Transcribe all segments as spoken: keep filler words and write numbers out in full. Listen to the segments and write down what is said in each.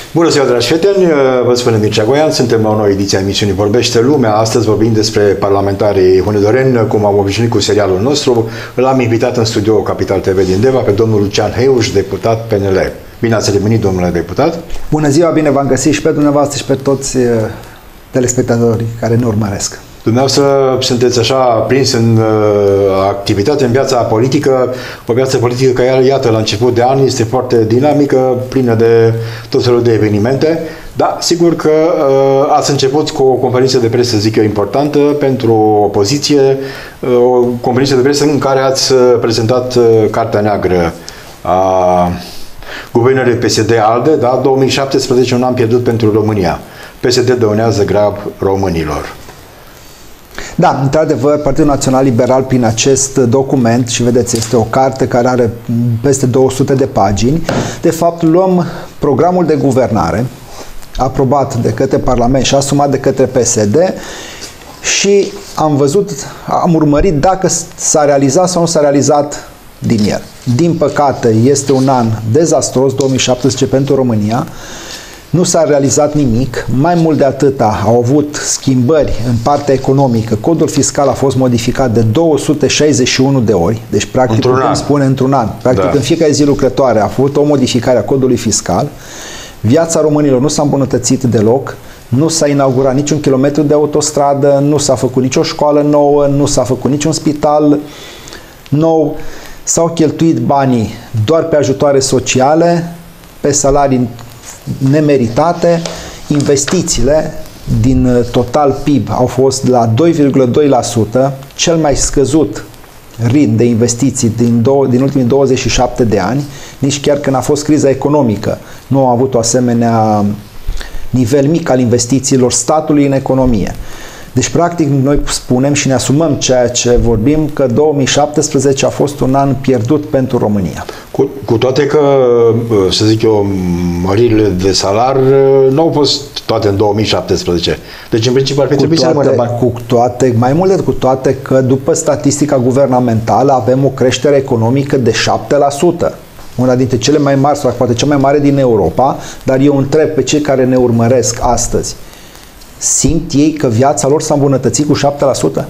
Bună ziua, dragi prieteni! Vă spune Mircea Goian, suntem la o nouă ediție a emisiunii Vorbește Lumea. Astăzi vorbim despre parlamentarii hunedoreni, cum am obișnuit cu serialul nostru. Îl am invitat în studio Capital T V din Deva pe domnul Lucian Heiuș, deputat P N L. Bine ați revenit, domnule deputat! Bună ziua, bine v-am găsit și pe dumneavoastră și pe toți telespectatorii care ne urmăresc. Dumneavoastră sunteți așa prins în uh, activitate, în viața politică, o viață politică care, iată, la început de an este foarte dinamică, plină de tot felul de evenimente, dar sigur că uh, ați început cu o conferință de presă, zic eu, importantă pentru opoziție, uh, o conferință de presă în care ați prezentat uh, Cartea Neagră a guvernului P S D-ALDE, da? două mii șaptesprezece, un an pierdut pentru România. P S D dăunează grav românilor. Da, într-adevăr, Partidul Național Liberal, prin acest document, și vedeți, este o carte care are peste două sute de pagini, de fapt luăm programul de guvernare aprobat de către Parlament și asumat de către P S D și am văzut, am urmărit dacă s-a realizat sau nu s-a realizat din el. Din păcate, este un an dezastros, două mii șaptesprezece, pentru România. Nu s-a realizat nimic, mai mult de atâta au avut schimbări în partea economică. Codul fiscal a fost modificat de două sute șaizeci și unu de ori, deci practic într-un putem an. spune într-un an. Practic da. În fiecare zi lucrătoare a avut o modificare a codului fiscal. Viața românilor nu s-a îmbunătățit deloc, nu s-a inaugurat niciun kilometru de autostradă, nu s-a făcut nicio școală nouă, nu s-a făcut niciun spital nou, s-au cheltuit banii doar pe ajutoare sociale, pe salarii nemeritate. Investițiile din total P I B au fost la doi virgulă doi la sută, cel mai scăzut ritm de investiții din, două, din ultimii douăzeci și șapte de ani, nici chiar când a fost criza economică. Nu au avut o asemenea nivel mic al investițiilor statului în economie. Deci, practic, noi spunem și ne asumăm ceea ce vorbim, că două mii șaptesprezece a fost un an pierdut pentru România. Cu, cu toate că, să zic eu, măririle de salar nu au fost toate în două mii șaptesprezece. Deci, în principiu, ar fi trebuit să rămână bani. Cu toate, mai mult decât cu toate, că după statistica guvernamentală avem o creștere economică de șapte la sută. Una dintre cele mai mari, sau poate cea mai mare din Europa, dar eu întreb pe cei care ne urmăresc astăzi, simt ei că viața lor s-a îmbunătățit cu șapte la sută?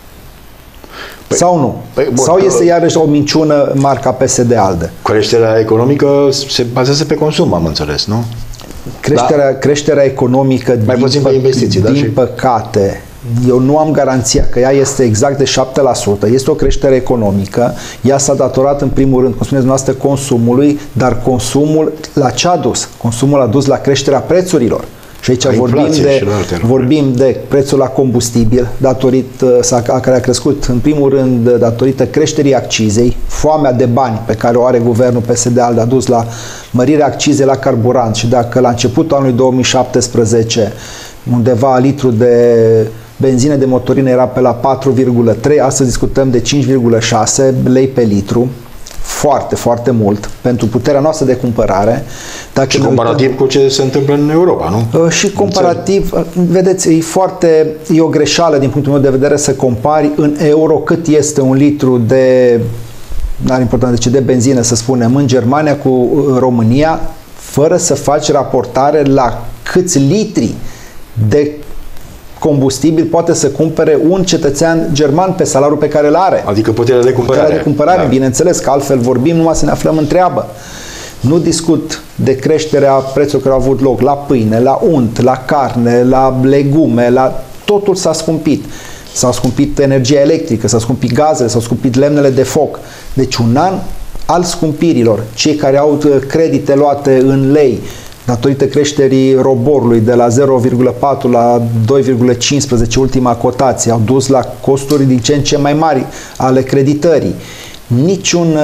Păi, sau nu? Păi, bun, sau este iarăși o minciună marca P S D-ALDE? Creșterea economică se bazează pe consum, am înțeles, nu? Creșterea, da. creșterea economică, mai din, puțin pe investiții, din da? păcate, eu nu am garanția că ea este exact de șapte la sută. Este o creștere economică. Ea s-a datorat, în primul rând, cum spuneți noastră, consumului, dar consumul la ce a dus? Consumul a dus la creșterea prețurilor. Și aici vorbim de, vorbim de prețul la combustibil, datorită, care a crescut în primul rând datorită creșterii accizei, foamea de bani pe care o are guvernul P S D-ALDE a dus la mărirea accizei la carburant și dacă la începutul anului două mii șaptesprezece undeva litru de benzină de motorină era pe la patru virgulă trei, astăzi discutăm de cinci virgulă șase lei pe litru. Foarte, foarte mult pentru puterea noastră de cumpărare. Dacă și comparativ uităm, cu ce se întâmplă în Europa, nu? Și comparativ, vedeți, e foarte, e o greșeală din punctul meu de vedere să compari în euro cât este un litru de, n-are importanță de ce, de benzină, să spunem, în Germania cu România, fără să faci raportare la câți litri de combustibil poate să cumpere un cetățean german pe salariul pe care îl are. Adică puterea de cumpărare. Puterea de cumpărare, da. Bineînțeles că altfel vorbim, numai să ne aflăm în treabă. Nu discut de creșterea prețurilor care au avut loc la pâine, la unt, la carne, la legume, la totul s-a scumpit. S-a scumpit energia electrică, s-a scumpit gazele, s-au scumpit lemnele de foc. Deci un an al scumpirilor. Cei care au credite luate în lei, datorită creșterii roborului de la zero virgulă patru la doi virgulă cincisprezece, ultima cotație, au dus la costuri din ce în ce mai mari ale creditării. Niciun,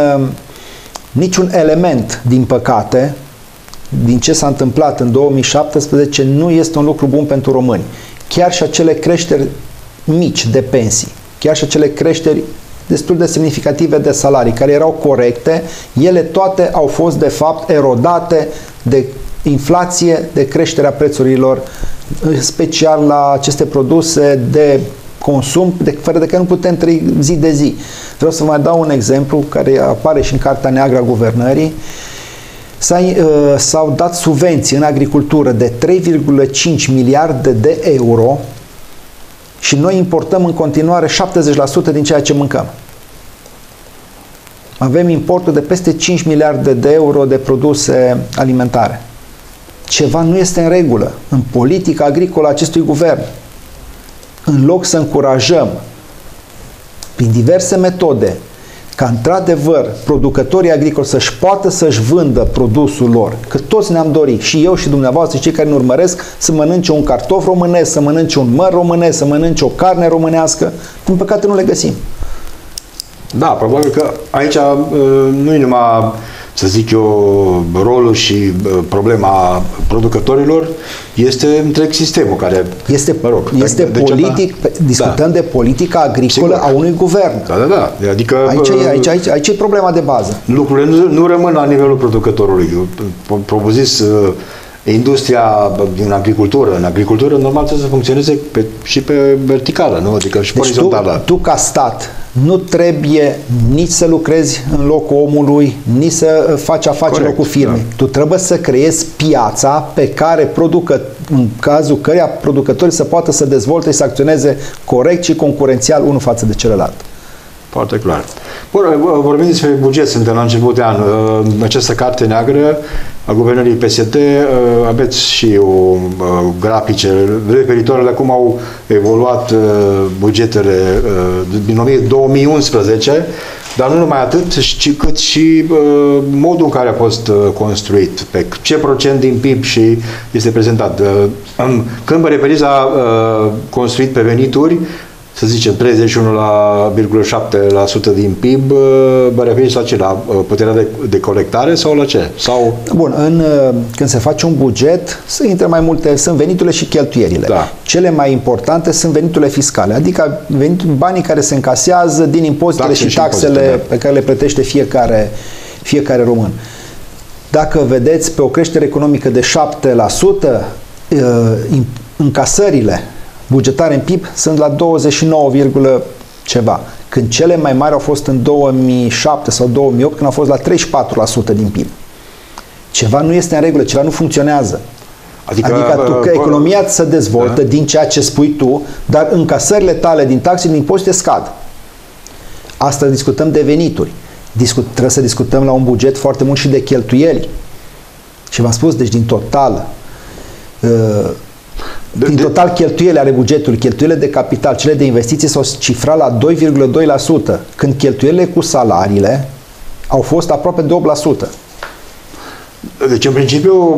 niciun element, din păcate, din ce s-a întâmplat în două mii șaptesprezece nu este un lucru bun pentru români. Chiar și acele creșteri mici de pensii, chiar și acele creșteri destul de semnificative de salarii, care erau corecte, ele toate au fost de fapt erodate de inflație, de creșterea prețurilor, special la aceste produse de consum, de, fără de care nu putem trăi zi de zi. Vreau să mai dau un exemplu care apare și în Cartea Neagră a Guvernării. S-au dat subvenții în agricultură de trei virgulă cinci miliarde de euro și noi importăm în continuare șaptezeci la sută din ceea ce mâncăm. Avem importul de peste cinci miliarde de euro de produse alimentare. Ceva nu este în regulă în politica agricolă a acestui guvern. În loc să încurajăm prin diverse metode ca într-adevăr producătorii agricoli să-și poată să-și vândă produsul lor, că toți ne-am dorit, și eu și dumneavoastră, cei care ne urmăresc, să mănânce un cartof românesc, să mănânce un măr românesc, să mănânce o carne românească. Din păcate nu le găsim. Da, probabil că aici nu e numai, să zic eu, rolul și problema producătorilor, este întreg sistemul care... Este, mă rog, este de, politic, de discutăm da. de politica agricolă Sigur. a unui guvern. Da, da, da. Adică, aici, aici, aici, aici e problema de bază. Lucrurile nu, nu rămân la nivelul producătorului. Probabil zis, industria din agricultură, în agricultură normal trebuie să funcționeze pe, și pe verticală, nu? Adică și pe deci orizontală. Tu, tu ca stat nu trebuie nici să lucrezi în locul omului, nici să faci afaceri cu firme. Da. Tu trebuie să creezi piața pe care producă, în cazul căreia producătorii să poată să dezvolte și să acționeze corect și concurențial unul față de celălalt. Foarte clar. Bun, vorbim despre buget, suntem la început de an. În această carte neagră a guvernării P S D aveți și o grafice referitoare la cum au evoluat bugetele din două mii unsprezece, dar nu numai atât, ci cât și modul în care a fost construit, pe ce procent din P I B și este prezentat. Când vă referiți la construit pe venituri, să zicem treizeci și unu virgulă șapte la sută din P I B, vă referiți la ce? La puterea de, de colectare sau la ce? Sau... Bun, în, când se face un buget, sunt intră mai multe, sunt veniturile și cheltuielile. Da. Cele mai importante sunt veniturile fiscale, adică venit, banii care se încasează din impozitele Taxe și taxele și impozite, da. pe care le plătește fiecare, fiecare român. Dacă vedeți pe o creștere economică de șapte la sută, încasările bugetare în P I B sunt la douăzeci și nouă, ceva. Când cele mai mari au fost în două mii șapte sau două mii opt, când au fost la treizeci și patru la sută din P I B. Ceva nu este în regulă, ceva nu funcționează. Adică, adică tu, că economia se dezvoltă da. din ceea ce spui tu, dar încasările tale din taxe, din impozite scad. Asta discutăm de venituri. Discut, trebuie să discutăm la un buget foarte mult și de cheltuieli. Și v-am spus, deci din total... Uh, Din total cheltuielile ale bugetului, cheltuielile de capital, cele de investiții s-au cifrat la doi virgulă doi la sută, când cheltuielile cu salariile au fost aproape de opt la sută. Deci, în principiu,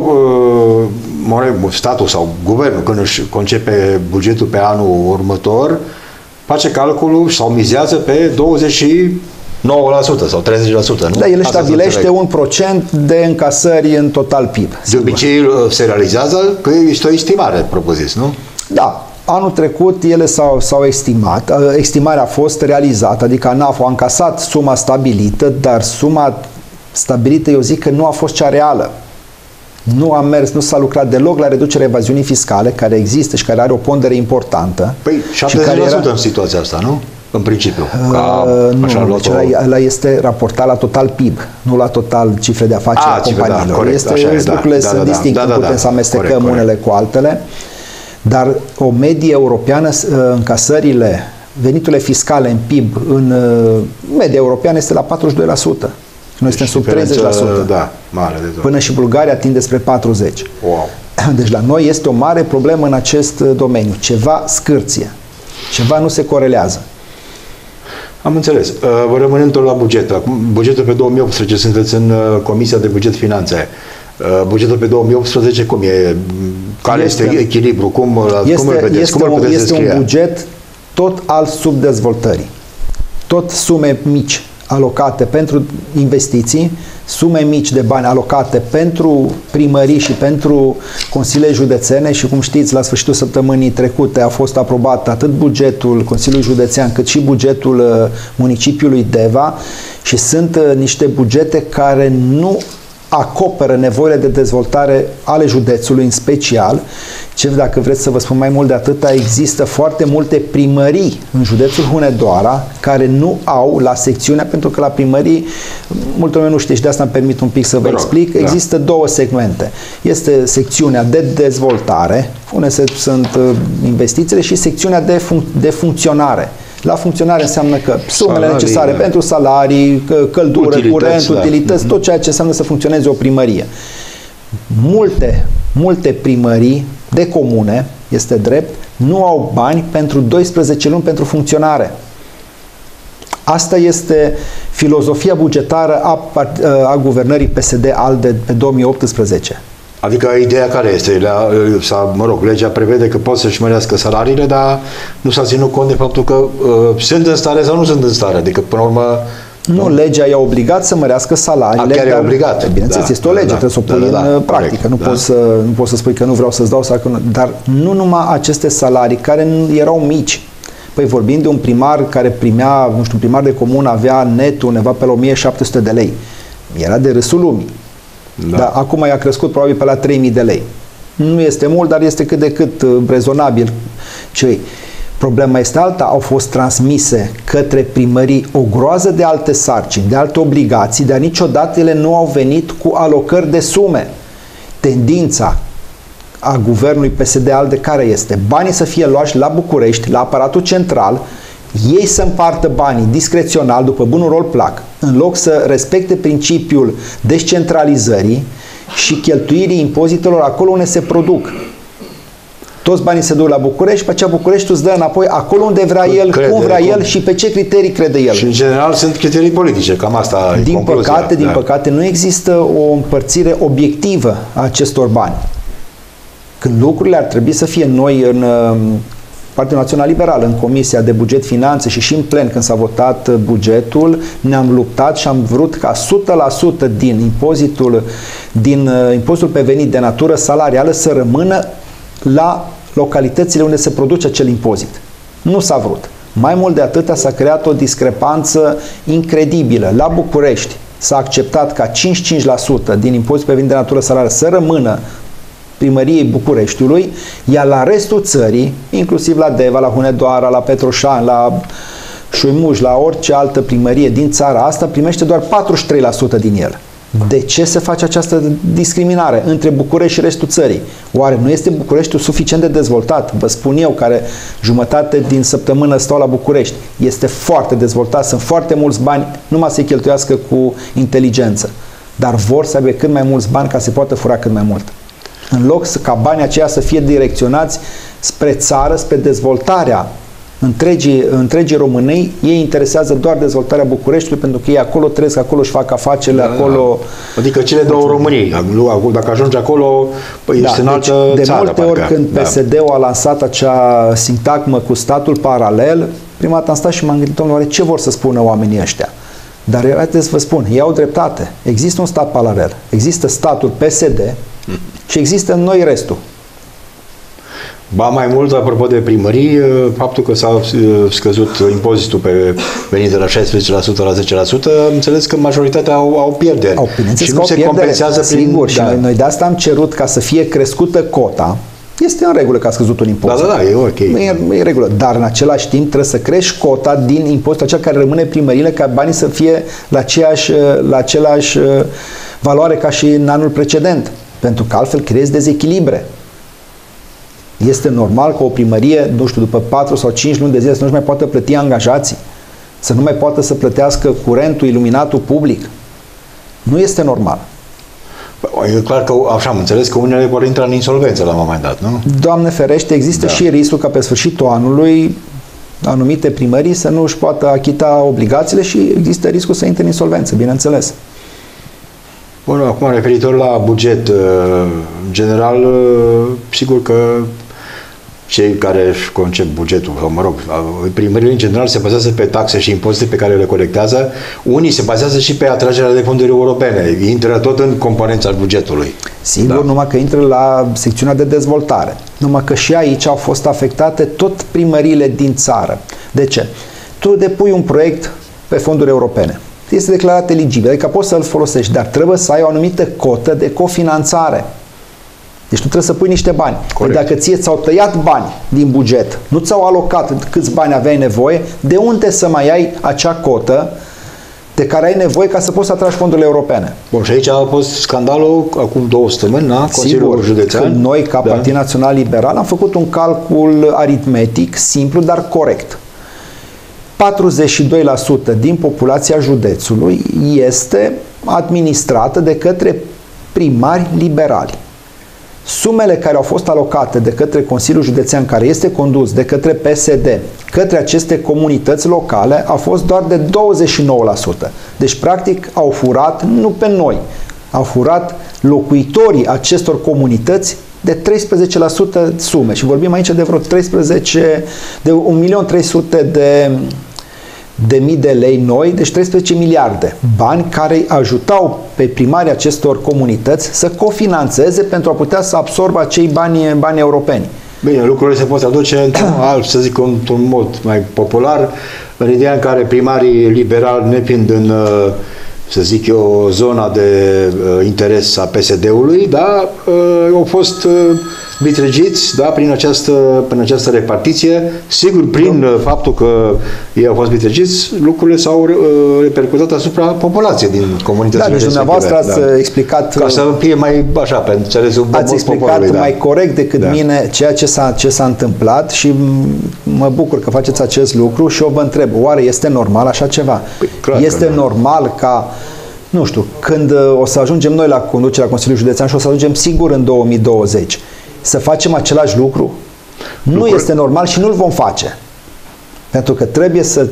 statul sau guvernul, când își concepe bugetul pe anul următor, face calculul sau mizează pe douăzeci și nouă la sută sau treizeci la sută, nu? Da, el stabilește un procent de încasări în total P I B. De obicei se realizează că este o estimare, propus, nu? Da. Anul trecut ele s-au, s-au estimat, estimarea a fost realizată, adică ANAF a încasat suma stabilită, dar suma stabilită, eu zic că nu a fost cea reală. Nu a mers, nu s-a lucrat deloc la reducerea evaziunii fiscale, care există și care are o pondere importantă. Păi șaptezeci la sută era... în situația asta, nu? În principiu. Ca, uh, așa, nu, deci ăla, ăla este raportat la total P I B, nu la total cifre de afaceri a, companiilor. Da, corect, este, așa e, lucrurile da, sunt da, distincte, da, da, putem da, să amestecăm corect, unele corect. cu altele, dar o medie europeană, încasările, veniturile fiscale în P I B în media europeană este la patruzeci și doi la sută. Noi deci suntem sub treizeci la sută. Da, mare de tot. Până și Bulgaria tinde spre patruzeci la sută. Wow. Deci la noi este o mare problemă în acest domeniu. Ceva scârție. Ceva nu se corelează. Am înțeles. Vă rămânând tot la buget. Bugetul pe două mii optsprezece, sunteți în Comisia de Buget Finanțe. Bugetul pe două mii optsprezece cum e? Care este, este echilibru? Cum, este, cum îl vedeți? Este, cum un, este un buget tot al subdezvoltării. Tot sume mici alocate pentru investiții, sume mici de bani alocate pentru primării și pentru consiliile județene și, cum știți, la sfârșitul săptămânii trecute a fost aprobat atât bugetul Consiliului Județean cât și bugetul municipiului Deva și sunt niște bugete care nu acoperă nevoile de dezvoltare ale județului în special. Ce, dacă vreți să vă spun mai mult de atâta, există foarte multe primării în județul Hunedoara care nu au la secțiunea, pentru că la primării, multă lume nu știe și de asta îmi permit un pic să vă explic, da. Există două segmente. Este secțiunea de dezvoltare, unde sunt investițiile, și secțiunea de, func- de funcționare. La funcționare înseamnă că sumele salarii, necesare da. pentru salarii, căldură, utilități, curent, da. utilități, tot ceea ce înseamnă să funcționeze o primărie. Multe, multe primării de comune, este drept, nu au bani pentru doisprezece luni pentru funcționare. Asta este filozofia bugetară a, a guvernării P S D-ALDE pe două mii optsprezece. Adică ideea care este? La, sau, mă rog, legea prevede că pot să-și mărească salariile, dar nu s-a ținut cont de faptul că uh, sunt în stare sau nu sunt în stare. Adică, până la urmă... Nu, nu, legea i-a obligat să mărească salariile. A, chiar e obligat. Bineînțeles, da, este o lege, da, trebuie să o pui da, da, în da, practică. Nu, da. poți să, nu poți să spui că nu vreau să-ți dau sau că nu. Dar nu numai aceste salarii, care erau mici. Păi vorbim de un primar care primea, nu știu, primar de comună avea net undeva pe la o mie șapte sute de lei. Era de râsul lumii. Da. Dar acum i-a crescut probabil pe la trei mii de lei. Nu este mult, dar este cât de cât uh, rezonabil. Cei. Problema este alta, au fost transmise către primării o groază de alte sarcini, de alte obligații, dar niciodată ele nu au venit cu alocări de sume. Tendința a guvernului P S D-ALDE care este? Banii să fie luași la București, la aparatul central, ei să împartă banii discrețional, după bunul rol plac, în loc să respecte principiul descentralizării și cheltuirii impozitelor acolo unde se produc. Toți banii se duc la București, pe aceea Bucureștiul îți dă înapoi acolo unde vrea el, crede, cum vrea cum... el și pe ce criterii crede el. Și în general sunt criterii politice, cam asta din e concluzia. Păcate, din da. păcate, nu există o împărțire obiectivă a acestor bani. Când lucrurile ar trebui să fie noi în Partidul Național Liberal, în Comisia de Buget Finanțe și și în plen când s-a votat bugetul, ne-am luptat și am vrut ca o sută la sută din impozitul, din impozitul pe venit de natură salarială să rămână la localitățile unde se produce acel impozit. Nu s-a vrut. Mai mult de atâta s-a creat o discrepanță incredibilă. La București s-a acceptat ca cincizeci și cinci la sută din impozitul pe venit de natură salarială să rămână primăriei Bucureștiului, iar la restul țării, inclusiv la Deva, la Hunedoara, la Petroșani, la Șuimuș, la orice altă primărie din țara asta, primește doar patruzeci și trei la sută din el. De ce se face această discriminare între București și restul țării? Oare nu este Bucureștiul suficient de dezvoltat? Vă spun eu, care jumătate din săptămână stau la București. Este foarte dezvoltat, sunt foarte mulți bani, numai să-i cheltuiască cu inteligență. Dar vor să aibă cât mai mulți bani ca să poată fura cât mai mult. În loc să, ca banii aceia să fie direcționați spre țară, spre dezvoltarea întregii, întregii Românii, ei interesează doar dezvoltarea Bucureștiului, pentru că ei acolo trăiesc, acolo își fac afacerile, da, acolo... Adică cele două Românii. Dacă ajungi acolo, păi da, ești în altă deci, țară. De multe ori parcă. când da. P S D-ul a lansat acea sintagmă cu statul paralel, prima dată am stat și m-am gândit, domnule, ce vor să spună oamenii ăștia? Dar haideți să vă spun, ei au dreptate. Există un stat paralel. Există statul P S D și există noi restul. Ba mai mult, apropo de primării, faptul că s-a scăzut impozitul pe venit de la șaisprezece la sută la zece la sută, am înțeles că majoritatea au, au pierderi. Au, și nu se pierdere, compensează prin... Sigur, și da. noi, noi de asta am cerut ca să fie crescută cota. Este în regulă că a scăzut un impozit. Da, da, da, e ok. E, e regulă. Dar în același timp trebuie să crești cota din impozitul acela care rămâne primările, ca banii să fie la aceeași, la același valoare ca și în anul precedent. Pentru că altfel creezi dezechilibre. Este normal că o primărie, nu știu, după patru sau cinci luni de zile să nu-și mai poată plăti angajații, să nu mai poată să plătească curentul, iluminatul public. Nu este normal. E clar că, așa am înțeles, că unele vor intra în insolvență la un moment dat, nu? Doamne ferește, există da. și riscul ca pe sfârșitul anului anumite primării să nu își poată achita obligațiile și există riscul să intre în insolvență, bineînțeles. Bun, acum referitor la buget, în general, sigur că cei care își concep bugetul, sau mă rog, primările în general se bazează pe taxe și impozite pe care le colectează. Unii se bazează și pe atragerea de fonduri europene. Intră tot în componența bugetului. Sigur, da. Numai că intră la secțiunea de dezvoltare. Numai că și aici au fost afectate tot primările din țară. De ce? Tu depui un proiect pe fonduri europene. este declarat eligibil, adică poți să-l folosești, dar trebuie să ai o anumită cotă de cofinanțare. Deci tu trebuie să pui niște bani. Păi dacă ție ți-au tăiat bani din buget, nu ți-au alocat câți bani aveai nevoie, de unde să mai ai acea cotă de care ai nevoie ca să poți să atragi fondurile europene? Bun, și aici a fost scandalul acum două săptămâni, na? Consiliul Județean. Noi, ca da. Partid Național Liberal, am făcut un calcul aritmetic, simplu, dar corect. patruzeci și doi la sută din populația județului este administrată de către primari liberali. Sumele care au fost alocate de către Consiliul Județean, care este condus de către P S D, către aceste comunități locale, a fost doar de douăzeci și nouă la sută. Deci, practic, au furat, nu pe noi, au furat locuitorii acestor comunități de treisprezece la sută sume. Și vorbim aici de vreo treisprezece, de un milion trei sute de de mii de lei noi, deci treisprezece miliarde. Bani care ajutau pe primarii acestor comunități să cofinanțeze pentru a putea să absorbă acei bani, bani europeni. Bine, lucrurile se pot aduce într-un alt, să zic, într-un mod mai popular, în ideea în care primarii liberali, nefiind în, să zic eu, zona de interes a P S D-ului, da, au fost vitregiți, da, prin această, prin această repartiție. Sigur, prin da. faptul că ei au fost vitregiți, lucrurile s-au repercutat asupra populației din comunitățile respective. Da, deci dumneavoastră ați da. explicat... Ca să fie mai, așa, pe înțelesul Ați explicat da. mai corect decât da. mine ceea ce s-a, ce s-a întâmplat și mă bucur că faceți acest lucru și eu vă întreb, oare este normal așa ceva? Păi, clar este normal ca, nu știu, când o să ajungem noi la conducerea Consiliului Județean și o să ajungem sigur în două mii douăzeci, să facem același lucru? Nu Lucru. este normal și nu-l vom face. Pentru că trebuie să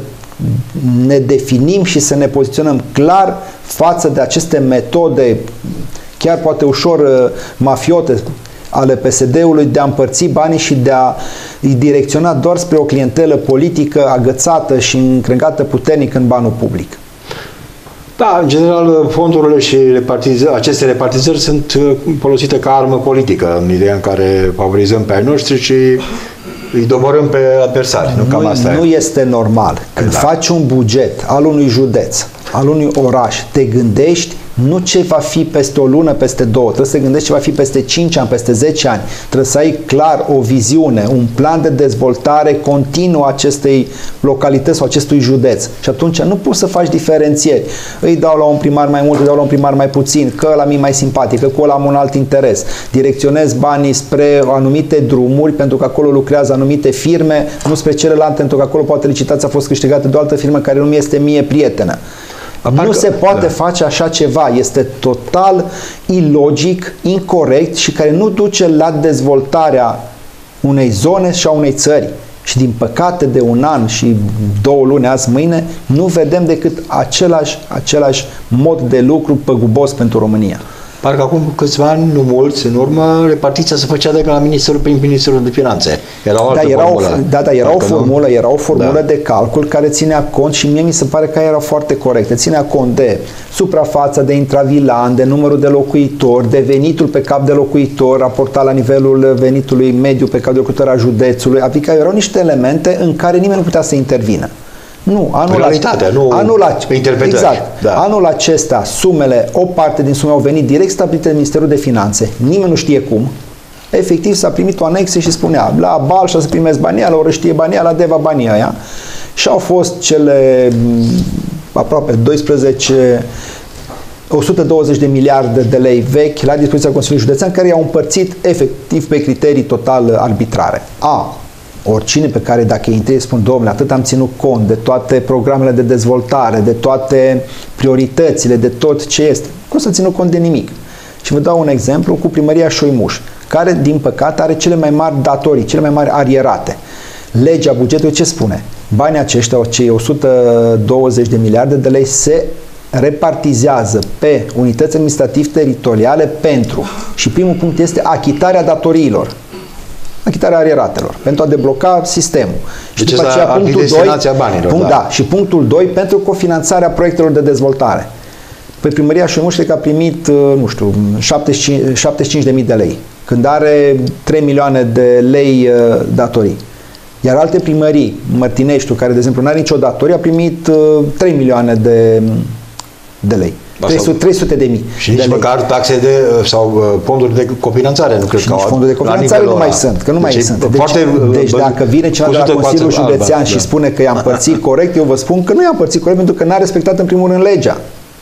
ne definim și să ne poziționăm clar față de aceste metode, chiar poate ușor mafiote, ale P S D-ului de a împărți banii și de a îi direcționa doar spre o clientelă politică agățată și încrengată puternic în banul public. Da, în general, fondurile și repartizări, aceste repartizări sunt folosite ca armă politică, în ideea în care favorizăm pe ai noștri și îi doborâm pe adversari. Nu, Cam asta nu e. este normal. Când da. faci un buget al unui județ, al unui oraș, te gândești nu ce va fi peste o lună, peste două, trebuie să te gândești ce va fi peste cinci ani, peste zece ani. Trebuie să ai clar o viziune, un plan de dezvoltare continuă acestei localități sau acestui județ. Și atunci nu poți să faci diferențieri. Îi dau la un primar mai mult, îi dau la un primar mai puțin, că ăla mi mai simpatic, că cu ăla am un alt interes. Direcționez banii spre anumite drumuri pentru că acolo lucrează anumite firme, nu spre celelalte pentru că acolo poate licitația a fost câștigată de o altă firmă care nu mi este mie prietenă. Nu se poate da. face așa ceva. Este total ilogic, incorect și care nu duce la dezvoltarea unei zone și a unei țări. Și din păcate de un an și două luni azi mâine nu vedem decât același, același mod de lucru păgubos pentru România. Parcă acum câțiva ani, nu mulți, în urmă, repartiția se făcea de la Ministerul prin Ministerul de Finanțe. Era o altă da, era formulă. O, da, da, era o formulă, era o formulă da. de calcul care ținea cont și mie mi se pare că era foarte corectă. Ținea cont de suprafața de intravilan, de numărul de locuitori, de venitul pe cap de locuitor, raportat la nivelul venitului mediu pe cap de locuitor a județului. Adică erau niște elemente în care nimeni nu putea să intervină. Nu, anul, Realitatea, nu anul, exact, da. anul acesta sumele, o parte din sume au venit direct stabilite de Ministerul de Finanțe, nimeni nu știe cum. Efectiv s-a primit o anexă și spunea la Balșa să primesc banii, la Orăștie banii, la Deva banii aia. Și au fost cele aproape doisprezece, o sută douăzeci de miliarde de lei vechi la dispoziția Consiliului Județean, care i-au împărțit efectiv pe criterii total arbitrare. A. Oricine pe care dacă îi întâi spun, domnule, atât am ținut cont de toate programele de dezvoltare, de toate prioritățile, de tot ce este, nu s-a ținut cont de nimic. Și vă dau un exemplu cu Primăria Șoimuș, care, din păcate, are cele mai mari datorii, cele mai mari arierate. Legea bugetului ce spune? Banii aceștia, cei o sută douăzeci de miliarde de lei, se repartizează pe unități administrativ-teritoriale pentru, și primul punct este achitarea datoriilor, achitarea arieratelor, pentru a debloca sistemul. Și deci după aceea punctul doi, banilor, punct, da. da, și punctul doi pentru cofinanțarea proiectelor de dezvoltare. Păi Primăria Șoimuș a primit, nu știu, șaptezeci și cinci de mii de lei, când are trei milioane de lei datorii. Iar alte primării, Mărtineștiul, care de exemplu nu are nicio datorie, a primit trei milioane de de lei. trei sute de mii. Și nici măcar taxe de, sau fonduri de cofinanțare, nu cred și că nici fonduri de cofinanțare nu mai sunt, că nu mai sunt. Deci, foarte, deci dacă vine cineva de la Consiliul Județean și spune că i-a împărțit corect, eu vă spun că nu i-a împărțit corect pentru că n-a respectat în primul rând legea.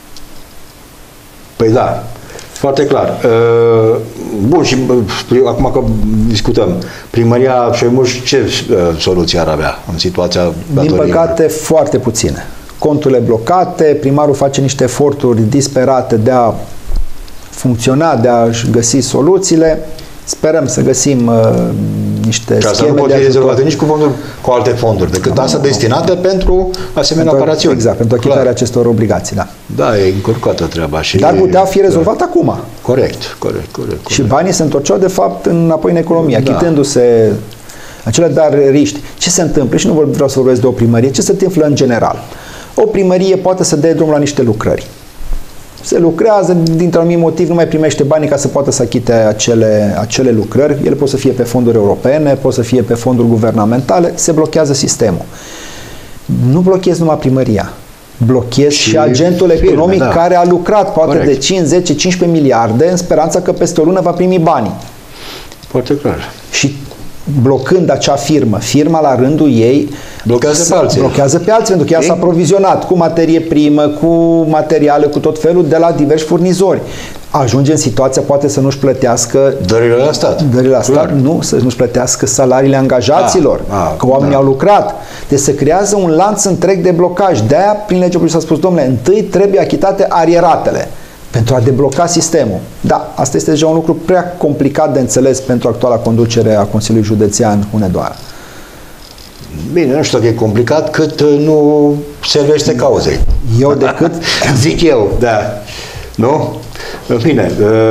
Păi da, foarte clar. Bun, și acum că discutăm, primăria Șoimuș ce soluție ar avea în situația datoriei? Din păcate, foarte puține. Conturile blocate, primarul face niște eforturi disperate de a funcționa, de a găsi soluțiile. Sperăm să găsim uh, niște Ca scheme să nu de pot fi ajutor. nici cu fonduri, cu alte fonduri, decât asta destinată pentru asemenea pentru, operațiuni. Exact, pentru achitarea acestor obligații, da. Da, e încurcată treaba. Și Dar putea fi rezolvat da. acum. Corect, corect, corect. Și banii se întorceau, de fapt, înapoi în economie, da. achitându-se acele dariști. Ce se întâmplă? Și nu vreau să vorbesc de o primărie, ce se întâmplă în general? O primărie poate să dea drum la niște lucrări. Se lucrează, dintr-un anumit motiv nu mai primește banii ca să poată să achite acele, acele lucrări. Ele pot să fie pe fonduri europene, pot să fie pe fonduri guvernamentale, se blochează sistemul. Nu blochezi numai primăria, blochezi și, și agentul firme, economic da. care a lucrat poate Corect. de cinci, zece, cincisprezece miliarde în speranța că peste o lună va primi banii. Foarte clar. Și blocând acea firmă, firma la rândul ei blochează pe alții. Blochează pe alții, pentru că ea s-a aprovizionat cu materie primă, cu materiale, cu tot felul de la diversi furnizori. Ajunge în situația poate să nu-și plătească dările la stat. Dările la stat, nu, să nu-și plătească salariile angajaților, a, a, că oamenii da. au lucrat. Deci se creează un lanț întreg de blocaj. De-aia, prin legea s-a spus, domnule, întâi trebuie achitate arieratele pentru a debloca sistemul. Da, asta este deja un lucru prea complicat de înțeles pentru actuala conducere a Consiliului Județean Hunedoara. Bine, nu știu dacă e complicat, cât nu servește cauzei. Eu decât... Zic eu, da. Nu? Bine,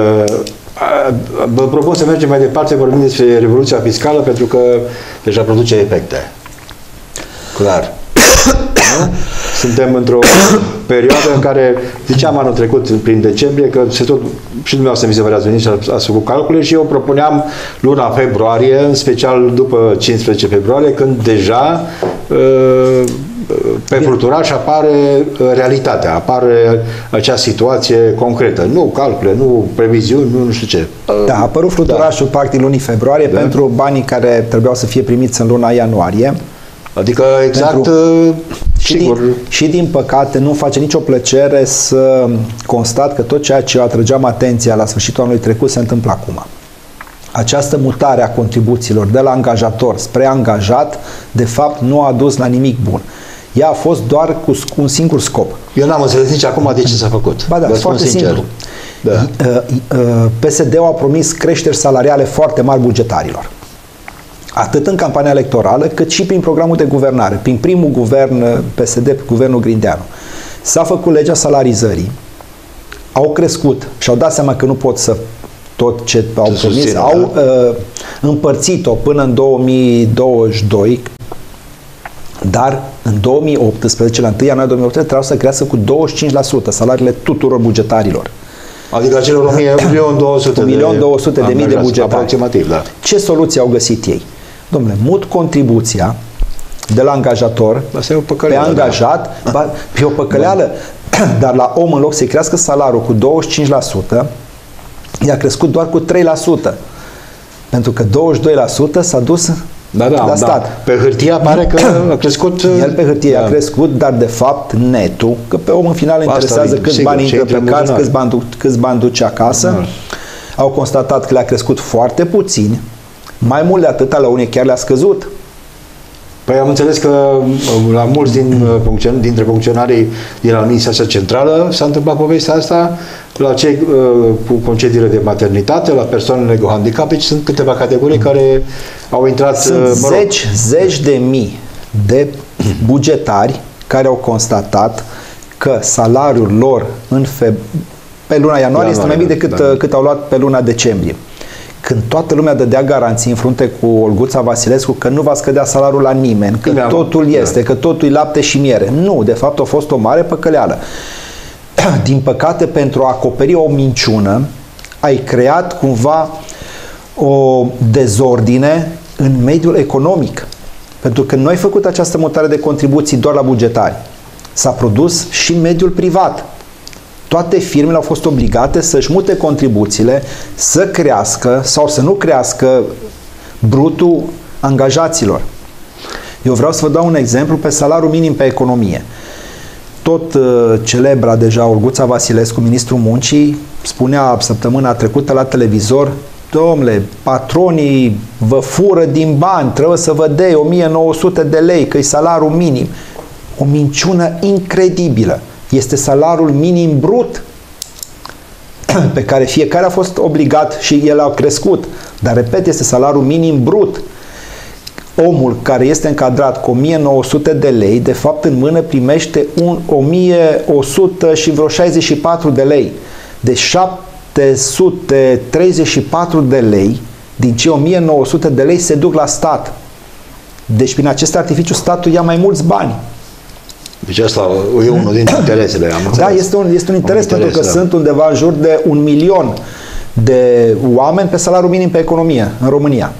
vă propun să mergem mai departe, vorbim despre revoluția fiscală, pentru că deja produce efecte. Clar. Nu? Suntem într-o perioadă în care, ziceam anul trecut, prin decembrie, că se tot, și dumneavoastră mi se părea ați venit și ați făcut calcule și eu propuneam luna februarie, în special după cincisprezece februarie, când deja pe fluturaș apare realitatea, apare acea situație concretă. Nu calcule, nu previziuni, nu, nu știu ce. Da, a apărut fluturașul da. practic lunii februarie da. pentru banii care trebuiau să fie primiți în luna ianuarie. Adică exact, pentru, și, din, și din păcate nu face nicio plăcere să constat că tot ceea ce atrăgeam atenția la sfârșitul anului trecut se întâmplă acum. Această mutare a contribuțiilor de la angajator spre angajat, de fapt, nu a dus la nimic bun. Ea a fost doar cu un singur scop. Eu n-am înțeles nici acum de ce s-a făcut. Ba da, foarte simplu. Da. P S D-ul a promis creșteri salariale foarte mari bugetarilor. Atât în campania electorală, cât și prin programul de guvernare. Prin primul guvern P S D, guvernul Grindeanu. S-a făcut legea salarizării, au crescut și au dat seama că nu pot să tot ce au promis, susține, au da? uh, împărțit-o până în două mii douăzeci și doi, dar în două mii optsprezece, la întâi ianuarie două mii optsprezece, trebuia să crească cu douăzeci și cinci la sută salariile tuturor bugetarilor. Adică acelor un milion două sute de mii de bugetari. Aproximativ, da. Ce soluție au găsit ei? Dom'le, mut contribuția de la angajator pe angajat, da. ba, pe o păcăleală, da. dar la om, în loc să-i crească salariul cu douăzeci și cinci la sută, i-a crescut doar cu trei la sută. Pentru că douăzeci și doi la sută s-a dus da, da, la stat. Da. Pe hârtie apare că a crescut... El pe hârtie da. a crescut, dar de fapt netul, că pe om în final îl interesează câți sigur, bani intră pe casă, câți bani, câți bani duce acasă. Da. Au constatat că le-a crescut foarte puțin, mai mult de atâta, la unii chiar le-a scăzut. Păi am înțeles că la mulți din, dintre funcționarii din administrația centrală s-a întâmplat povestea asta, la cei uh, cu concediile de maternitate, la persoanele cu handicap, și sunt câteva categorii care au intrat... Sunt uh, mă rog, zeci, zeci de mii de bugetari care au constatat că salariul lor în feb... pe luna ianuarie, ianuarie este mai mic decât da. cât au luat pe luna decembrie. Când toată lumea dădea garanții în frunte cu Olguța Vasilescu că nu va scădea salariul la nimeni, că da, totul este, da. că totul e lapte și miere. Nu, de fapt a fost o mare păcăleală. Din păcate, pentru a acoperi o minciună, ai creat cumva o dezordine în mediul economic. Pentru că nu ai făcut această mutare de contribuții doar la bugetari. S-a produs și în mediul privat. Toate firmele au fost obligate să-și mute contribuțiile, să crească sau să nu crească brutul angajaților. Eu vreau să vă dau un exemplu pe salariul minim pe economie. Tot uh, celebra deja Olguța Vasilescu, ministrul muncii, spunea săptămâna trecută la televizor: domnule, patronii vă fură din bani, trebuie să vă dea o mie nouă sute de lei, că e salariul minim. O minciună incredibilă. Este salariul minim brut pe care fiecare a fost obligat și el a crescut. Dar, repet, este salariul minim brut. Omul care este încadrat cu o mie nouă sute de lei, de fapt în mână primește un o mie o sută și vreo șaizeci și patru de lei. De șapte sute treizeci și patru de lei, din cei o mie nouă sute de lei se duc la stat. Deci prin acest artificiu statul ia mai mulți bani. Deci asta e unul dintre interesele, am înțeles. Da, este un, este un interes, un interes pentru că da. Sunt undeva în jur de un milion de oameni pe salariul minim pe economie în România.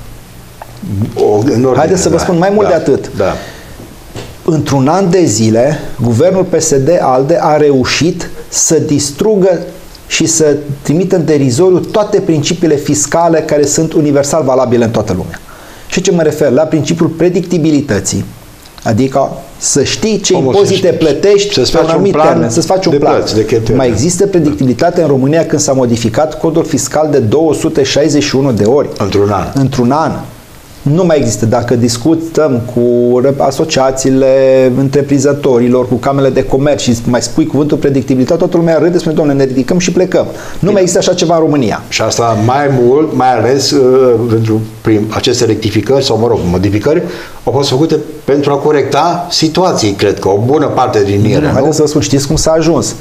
O, în ordine, Haideți să vă da, spun mai mult da, de atât. Da. Într-un an de zile, guvernul P S D-ALDE a reușit să distrugă și să trimită în derizoriu toate principiile fiscale care sunt universal valabile în toată lumea. Și ce mă refer? La principiul predictibilității. Adică să știi ce Omul impozite să plătești să-ți pe un faci un anumit plan termen, să-ți faci un de plan. plăți, de cheltuieli. Mai există predictibilitate în România când s-a modificat codul fiscal de două sute șaizeci și unu de ori. Într-un an. Într-un an. Nu mai există. Dacă discutăm cu asociațiile întreprinzătorilor, cu camerele de comerț și mai spui cuvântul predictibilitate, toată lumea râde, spune: domnule, ne ridicăm și plecăm. Nu Bine. Mai există așa ceva în România. Și asta mai mult, mai ales uh, pentru prin aceste rectificări sau, mă rog, modificări au fost făcute pentru a corecta situații, cred că o bună parte din ele. Nu? Haideți să vă spun, știți cum s-a ajuns?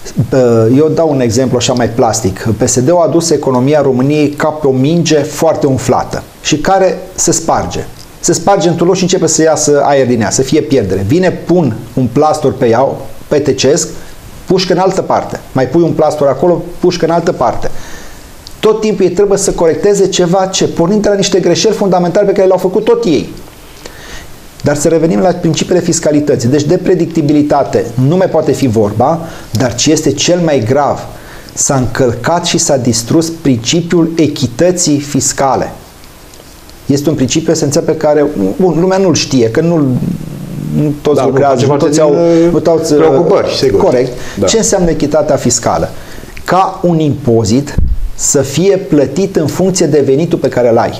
Eu dau un exemplu așa mai plastic. P S D-ul a adus economia României ca pe o minge foarte umflată și care se sparge. Se sparge într-un loc și începe să iasă aer din ea, să fie pierdere. Vine, pun un plastor pe ea, petecesc, pușcă în altă parte. Mai pui un plastor acolo, pușcă în altă parte. Tot timpul ei trebuie să corecteze ceva ce, pornind de la niște greșeli fundamentale pe care le-au făcut tot ei. Dar să revenim la principiile fiscalității. Deci de predictibilitate nu mai poate fi vorba, dar ce este cel mai grav, s-a încălcat și s-a distrus principiul echității fiscale. Este un principiu esențial pe care bun, lumea nu-l știe, că nu, nu toți da, lucrează, nu toți au nu toți, preocupări, sigur. Corect. Da. Ce înseamnă echitatea fiscală? Ca un impozit să fie plătit în funcție de venitul pe care îl ai.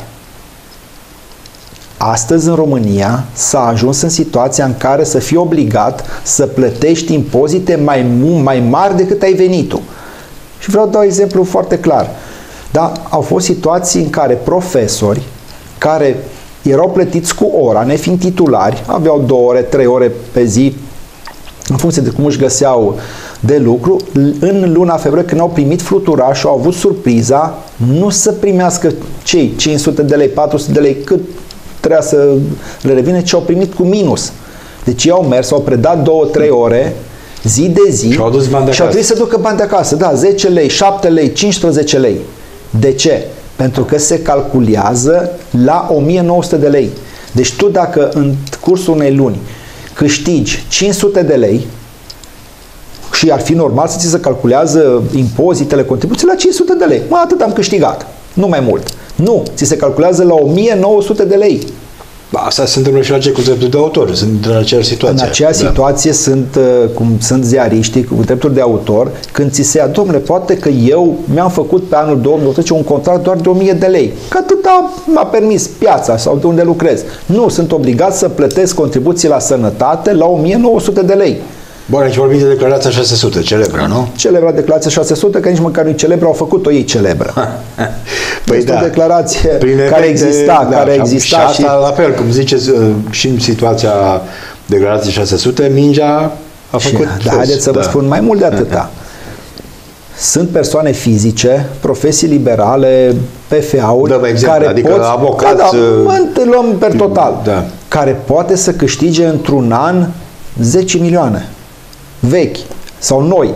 Astăzi, în România, s-a ajuns în situația în care să fii obligat să plătești impozite mai, mai mari decât ai venitul. Și vreau să dau exemplu foarte clar. Da? Au fost situații în care profesori care erau plătiți cu ora, nefiind titulari, aveau două ore, trei ore pe zi, în funcție de cum își găseau de lucru, în luna februarie, când au primit fluturașul, au avut surpriza nu să primească cei cinci sute de lei, patru sute de lei, cât trebuia să le revine, ci au primit cu minus. Deci ei au mers, au predat două, trei ore, zi de zi, și au dus bani de și au trebuit să ducă bani de acasă. Da, zece lei, șapte lei, cincisprezece lei. De ce? Pentru că se calculează la o mie nouă sute de lei. Deci tu dacă în cursul unei luni câștigi cinci sute de lei și ar fi normal să ți se calculează impozitele, contribuții la cinci sute de lei. Mă, atât am câștigat, nu mai mult. Nu, ți se calculează la o mie nouă sute de lei. Ba, asta se întâmplă și la cei cu drepturi de autor, sunt în aceeași situație. În aceeași da. situație sunt, cum sunt ziariștii cu drepturi de autor, când ți se ia, domnule, poate că eu mi-am făcut pe anul două mii optsprezece un contract doar de o mie de lei, că atâta m-a permis piața sau de unde lucrez. Nu, sunt obligat să plătesc contribuții la sănătate la o mie nouă sute de lei. Bun, aici vorbim de declarația șase sute, celebră, nu? Celebra declarație șase sute, că nici măcar nu-i celebră, au făcut-o ei celebră. Păi este da. o declarație Prin care efecte, exista, da, care și exista și asta, și... la fel, cum ziceți, și în situația declarației șase sute, mingea a făcut... Și, da, haideți să da. vă spun mai mult de atâta. Sunt persoane fizice, profesii liberale, P F A-uri, da, exemplu, care adică pot, avocați, da, da, luăm per total, da. care poate să câștige într-un an zece milioane vechi sau noi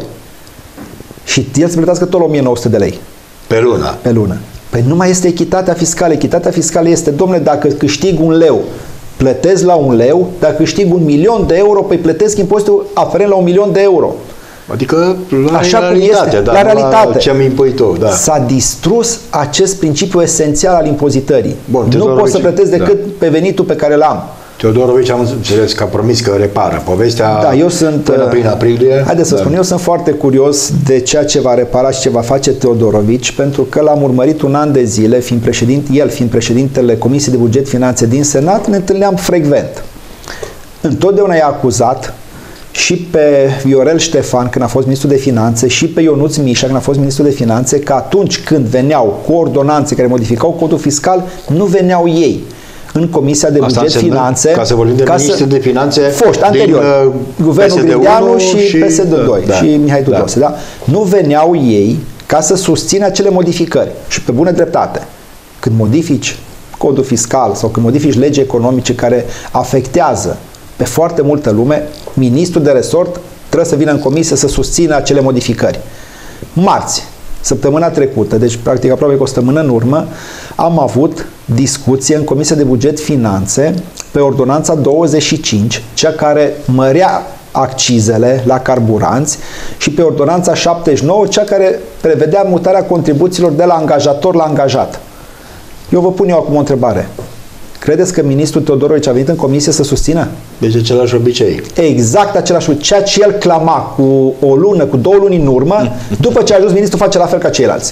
și el să plătească tot la o mie nouă sute de lei pe lună. Pe lună. Păi nu mai este echitatea fiscală. Echitatea fiscală este, domnule, dacă câștig un leu, plătesc la un leu, dacă câștig un milion de euro, păi plătesc impozitul aferent la un milion de euro. Adică la așa realitate, cum este, dar la realitate. La ce am impuit tu, da. S-a distrus acest principiu esențial al impozitării. Bun, nu poți să plătesc decât da. pe venitul pe care l-am. Teodorovici am înțeles că a promis că repară povestea da, eu sunt, până prin aprilie. Haideți să da. spun, eu sunt foarte curios de ceea ce va repara și ce va face Teodorovici, pentru că l-am urmărit un an de zile, fiind președinte, el fiind președintele Comisiei de Buget Finanțe din Senat, ne întâlneam frecvent. Întotdeauna i-a acuzat și pe Viorel Ștefan când a fost ministru de finanțe și pe Ionuț Mișa când a fost ministru de finanțe că atunci când veneau cu ordonanțe care modificau codul fiscal, nu veneau ei în Comisia de Buget Finanțe, ca să vorbim de ministru de finanțe foști, anterior, din, uh, guvernul Grindeanu și, și P S D doi da, și Mihai Tudose, da. Da? Nu veneau ei ca să susțină acele modificări și pe bună dreptate. Când modifici codul fiscal sau când modifici legi economice care afectează pe foarte multă lume, ministrul de resort trebuie să vină în comisie să susțină acele modificări. Marți, săptămâna trecută, deci practic aproape cu o săptămână în urmă, am avut discuție în Comisia de Buget Finanțe pe ordonanța douăzeci și cinci, cea care mărea accizele la carburanți, și pe ordonanța șaptezeci și nouă, cea care prevedea mutarea contribuțiilor de la angajator la angajat. Eu vă pun eu acum o întrebare. Credeți că ministrul Teodorovici a venit în comisie să susțină? Deci același obicei. Exact același obicei. Ceea ce el clama cu o lună, cu două luni în urmă, după ce a ajuns ministrul, face la fel ca ceilalți.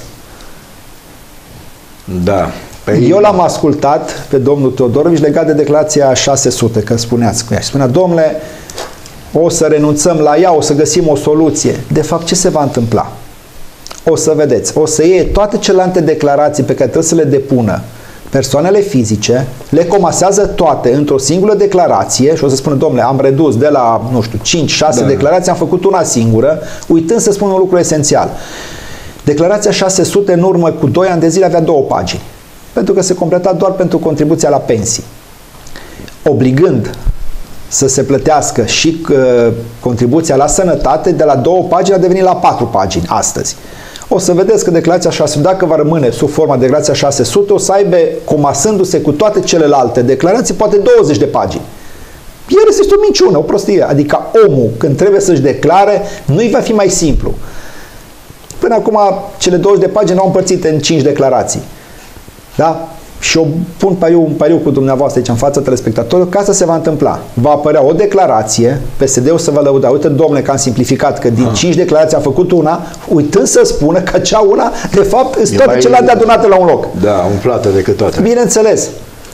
Da. Păi... Eu l-am ascultat pe domnul Teodorovici legat de declarația șase sute, că spuneați cu ea. Și spunea, domnule, o să renunțăm la ea, o să găsim o soluție. De fapt, ce se va întâmpla? O să vedeți. O să iei toate celelalte declarații pe care trebuie să le depună persoanele fizice, le comasează toate într-o singură declarație și o să spună, domnule, am redus de la, nu știu, cinci șase da. declarații, am făcut una singură, uitând să spun un lucru esențial. Declarația șase sute în urmă cu doi ani de zile avea două pagini, pentru că se completa doar pentru contribuția la pensii. Obligând să se plătească și uh, contribuția la sănătate, de la două pagini a devenit la patru pagini astăzi. O să vedeți că declarația șase sute, dacă va rămâne sub forma de declarația șase sute, o să aibă, comasându-se cu toate celelalte declarații, poate douăzeci de pagini. El este o minciună, o prostie. Adică omul, când trebuie să-și declare, nu-i va fi mai simplu. Până acum, cele douăzeci de pagini au împărțit în cinci declarații. Da? Și eu pun pariu, un pariu cu dumneavoastră aici în fața telespectatorilor că asta se va întâmpla. Va apărea o declarație, P S D-ul să vă lăuda, uite, domnule, că am simplificat, că din ah. cinci declarații am făcut una, uitând să spună că acea una, de fapt, sunt toate mai... celelalte adunate la un loc. Da, umplată decât toate. Bineînțeles.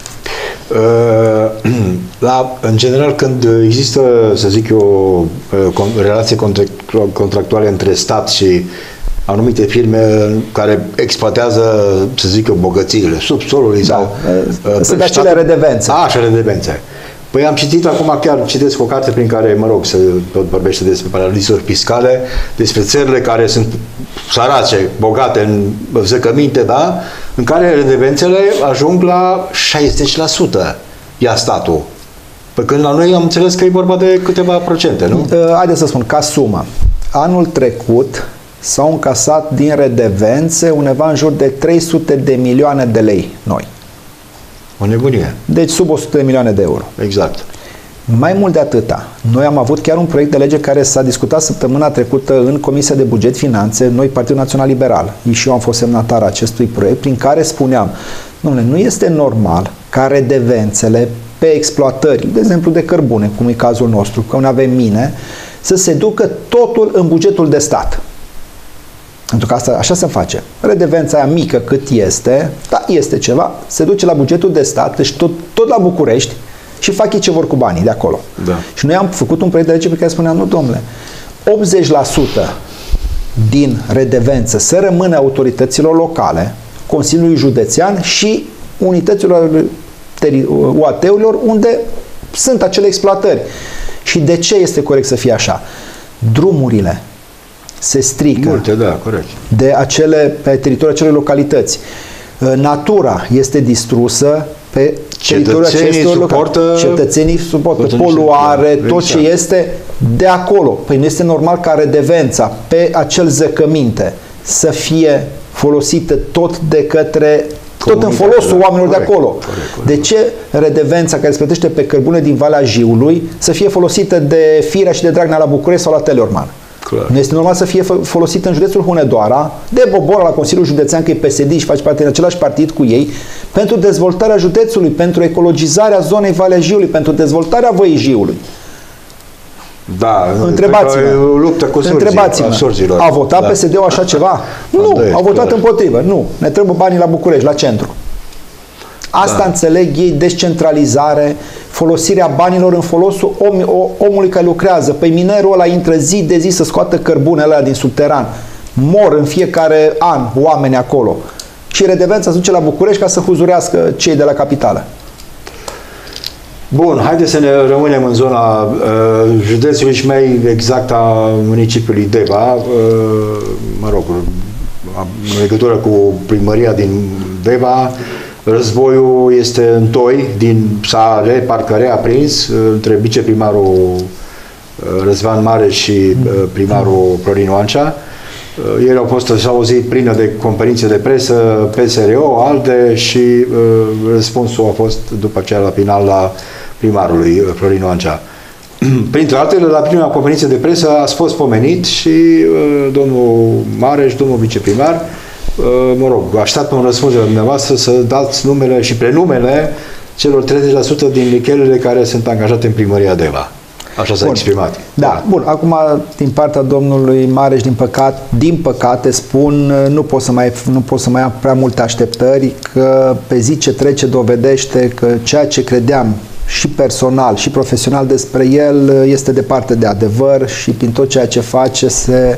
Uh, la, în general, când există, să zic eu, relație contractuale între stat și anumite firme care exploatează, să zic eu, bogățiile subsolului da. sau... Sunt uh, acele redevențe. A, așa redevențe. Păi am citit acum, chiar citesc o carte prin care, mă rog, se tot vorbește despre paradisuri fiscale, despre țările care sunt sărace, bogate în zăcăminte, da? În care redevențele ajung la șaizeci la sută ia statul. Păi când la noi am înțeles că e vorba de câteva procente, nu? Uh, haideți să spun, ca sumă. Anul trecut s-au încasat din redevențe undeva în jur de trei sute de milioane de lei noi. O nebunie. Deci sub o sută de milioane de euro. Exact. Mai mult de atâta, noi am avut chiar un proiect de lege care s-a discutat săptămâna trecută în Comisia de Buget Finanțe, noi Partidul Național Liberal, și eu am fost semnatar acestui proiect, prin care spuneam, domnule, nu este normal ca redevențele pe exploatări, de exemplu de cărbune, cum e cazul nostru, că nu avem mine, să se ducă totul în bugetul de stat. Pentru că asta, așa se face. Redevența aia mică cât este, da, este ceva, se duce la bugetul de stat, deci tot, tot la București, și fac ei ce vor cu banii de acolo. Da. Și noi am făcut un proiect de lege pe care spuneam, nu, domnule, optzeci la sută din redevență să rămână autorităților locale, Consiliului Județean și unităților U A T-urilor unde sunt acele exploatări. Și de ce este corect să fie așa? Drumurile se strică. Multe, da, corect. De acele, pe teritoriul acelei localități. Natura este distrusă pe teritoriul acestor localități. Cetățenii suportă poluare, tot exact. Ce este de acolo. Păi nu este normal ca redevența pe acel zăcăminte să fie folosită tot de către tot în folosul oamenilor corect, de acolo. Corect, corect. De ce redevența care se plătește pe cărbune din Valea Jiului să fie folosită de Firea și de Dragnea la București sau la Teleorman? Clar. Nu este normal să fie folosit în județul Hunedoara de Bobora la Consiliul Județean, că e P S D și face parte din același partid cu ei, pentru dezvoltarea județului, pentru ecologizarea zonei Valea Jiului, pentru dezvoltarea Văii Jiului. Da, întrebați-mă. Luptă cu Întrebați-mă. A votat da. P S D-ul așa ceva? Nu, a votat clar. Împotrivă. Nu, ne trebuie banii la București, la centru. Asta da. Înțeleg ei, descentralizare, folosirea banilor în folosul om, omului care lucrează. Păi minerul ăla intră zi de zi să scoată cărbunele alea din subteran. Mor în fiecare an oameni acolo. Și redevența se duce la București ca să huzurească cei de la capitală. Bun, haideți să ne rămânem în zona uh, județului și mai exact a municipiului Deva, uh, mă rog, în legătură cu primăria din Deva. Războiul este în toi, din, s-a re, parcă reaprins între viceprimarul Răzvan Mareș și primarul Florin Oancea. Ieri au fost, s-au auzit plină de conferințe de presă, P S R O, ALDE și uh, răspunsul a fost după aceea la final la primarului Florin Oancea. Printre altele, la prima conferință de presă a fost pomenit și uh, domnul Mareș, domnul viceprimar. Mă rog, așteaptă un răspuns de la dumneavoastră să dați numele și prenumele celor treizeci la sută din lichelele care sunt angajate în primăria Deva. Așa s-a exprimat. Da, bun. Acum, din partea domnului Mareș, din păcate, din păcate, spun, nu pot să mai, nu pot să mai am prea multe așteptări, că pe zi ce trece dovedește că ceea ce credeam și personal și profesional despre el este departe de adevăr și prin tot ceea ce face se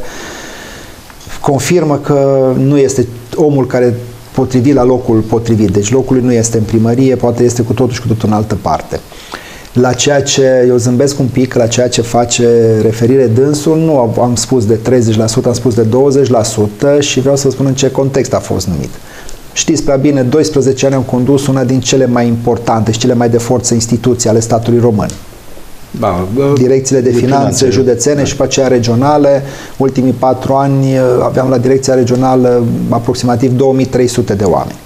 confirmă că nu este omul care potrivit la locul potrivit. Deci locul lui nu este în primărie, poate este cu totul și cu totul în altă parte. La ceea ce, eu zâmbesc un pic, la ceea ce face referire dânsul, nu am spus de treizeci la sută, am spus de douăzeci la sută și vreau să vă spun în ce context a fost numit. Știți prea bine, doisprezece ani am condus una din cele mai importante și cele mai de forță instituții ale statului român. Da, direcțiile de, de finanțe, finanțe județene da. Și pe aceea regionale. Ultimii patru ani aveam la direcția regională aproximativ două mii trei sute de oameni.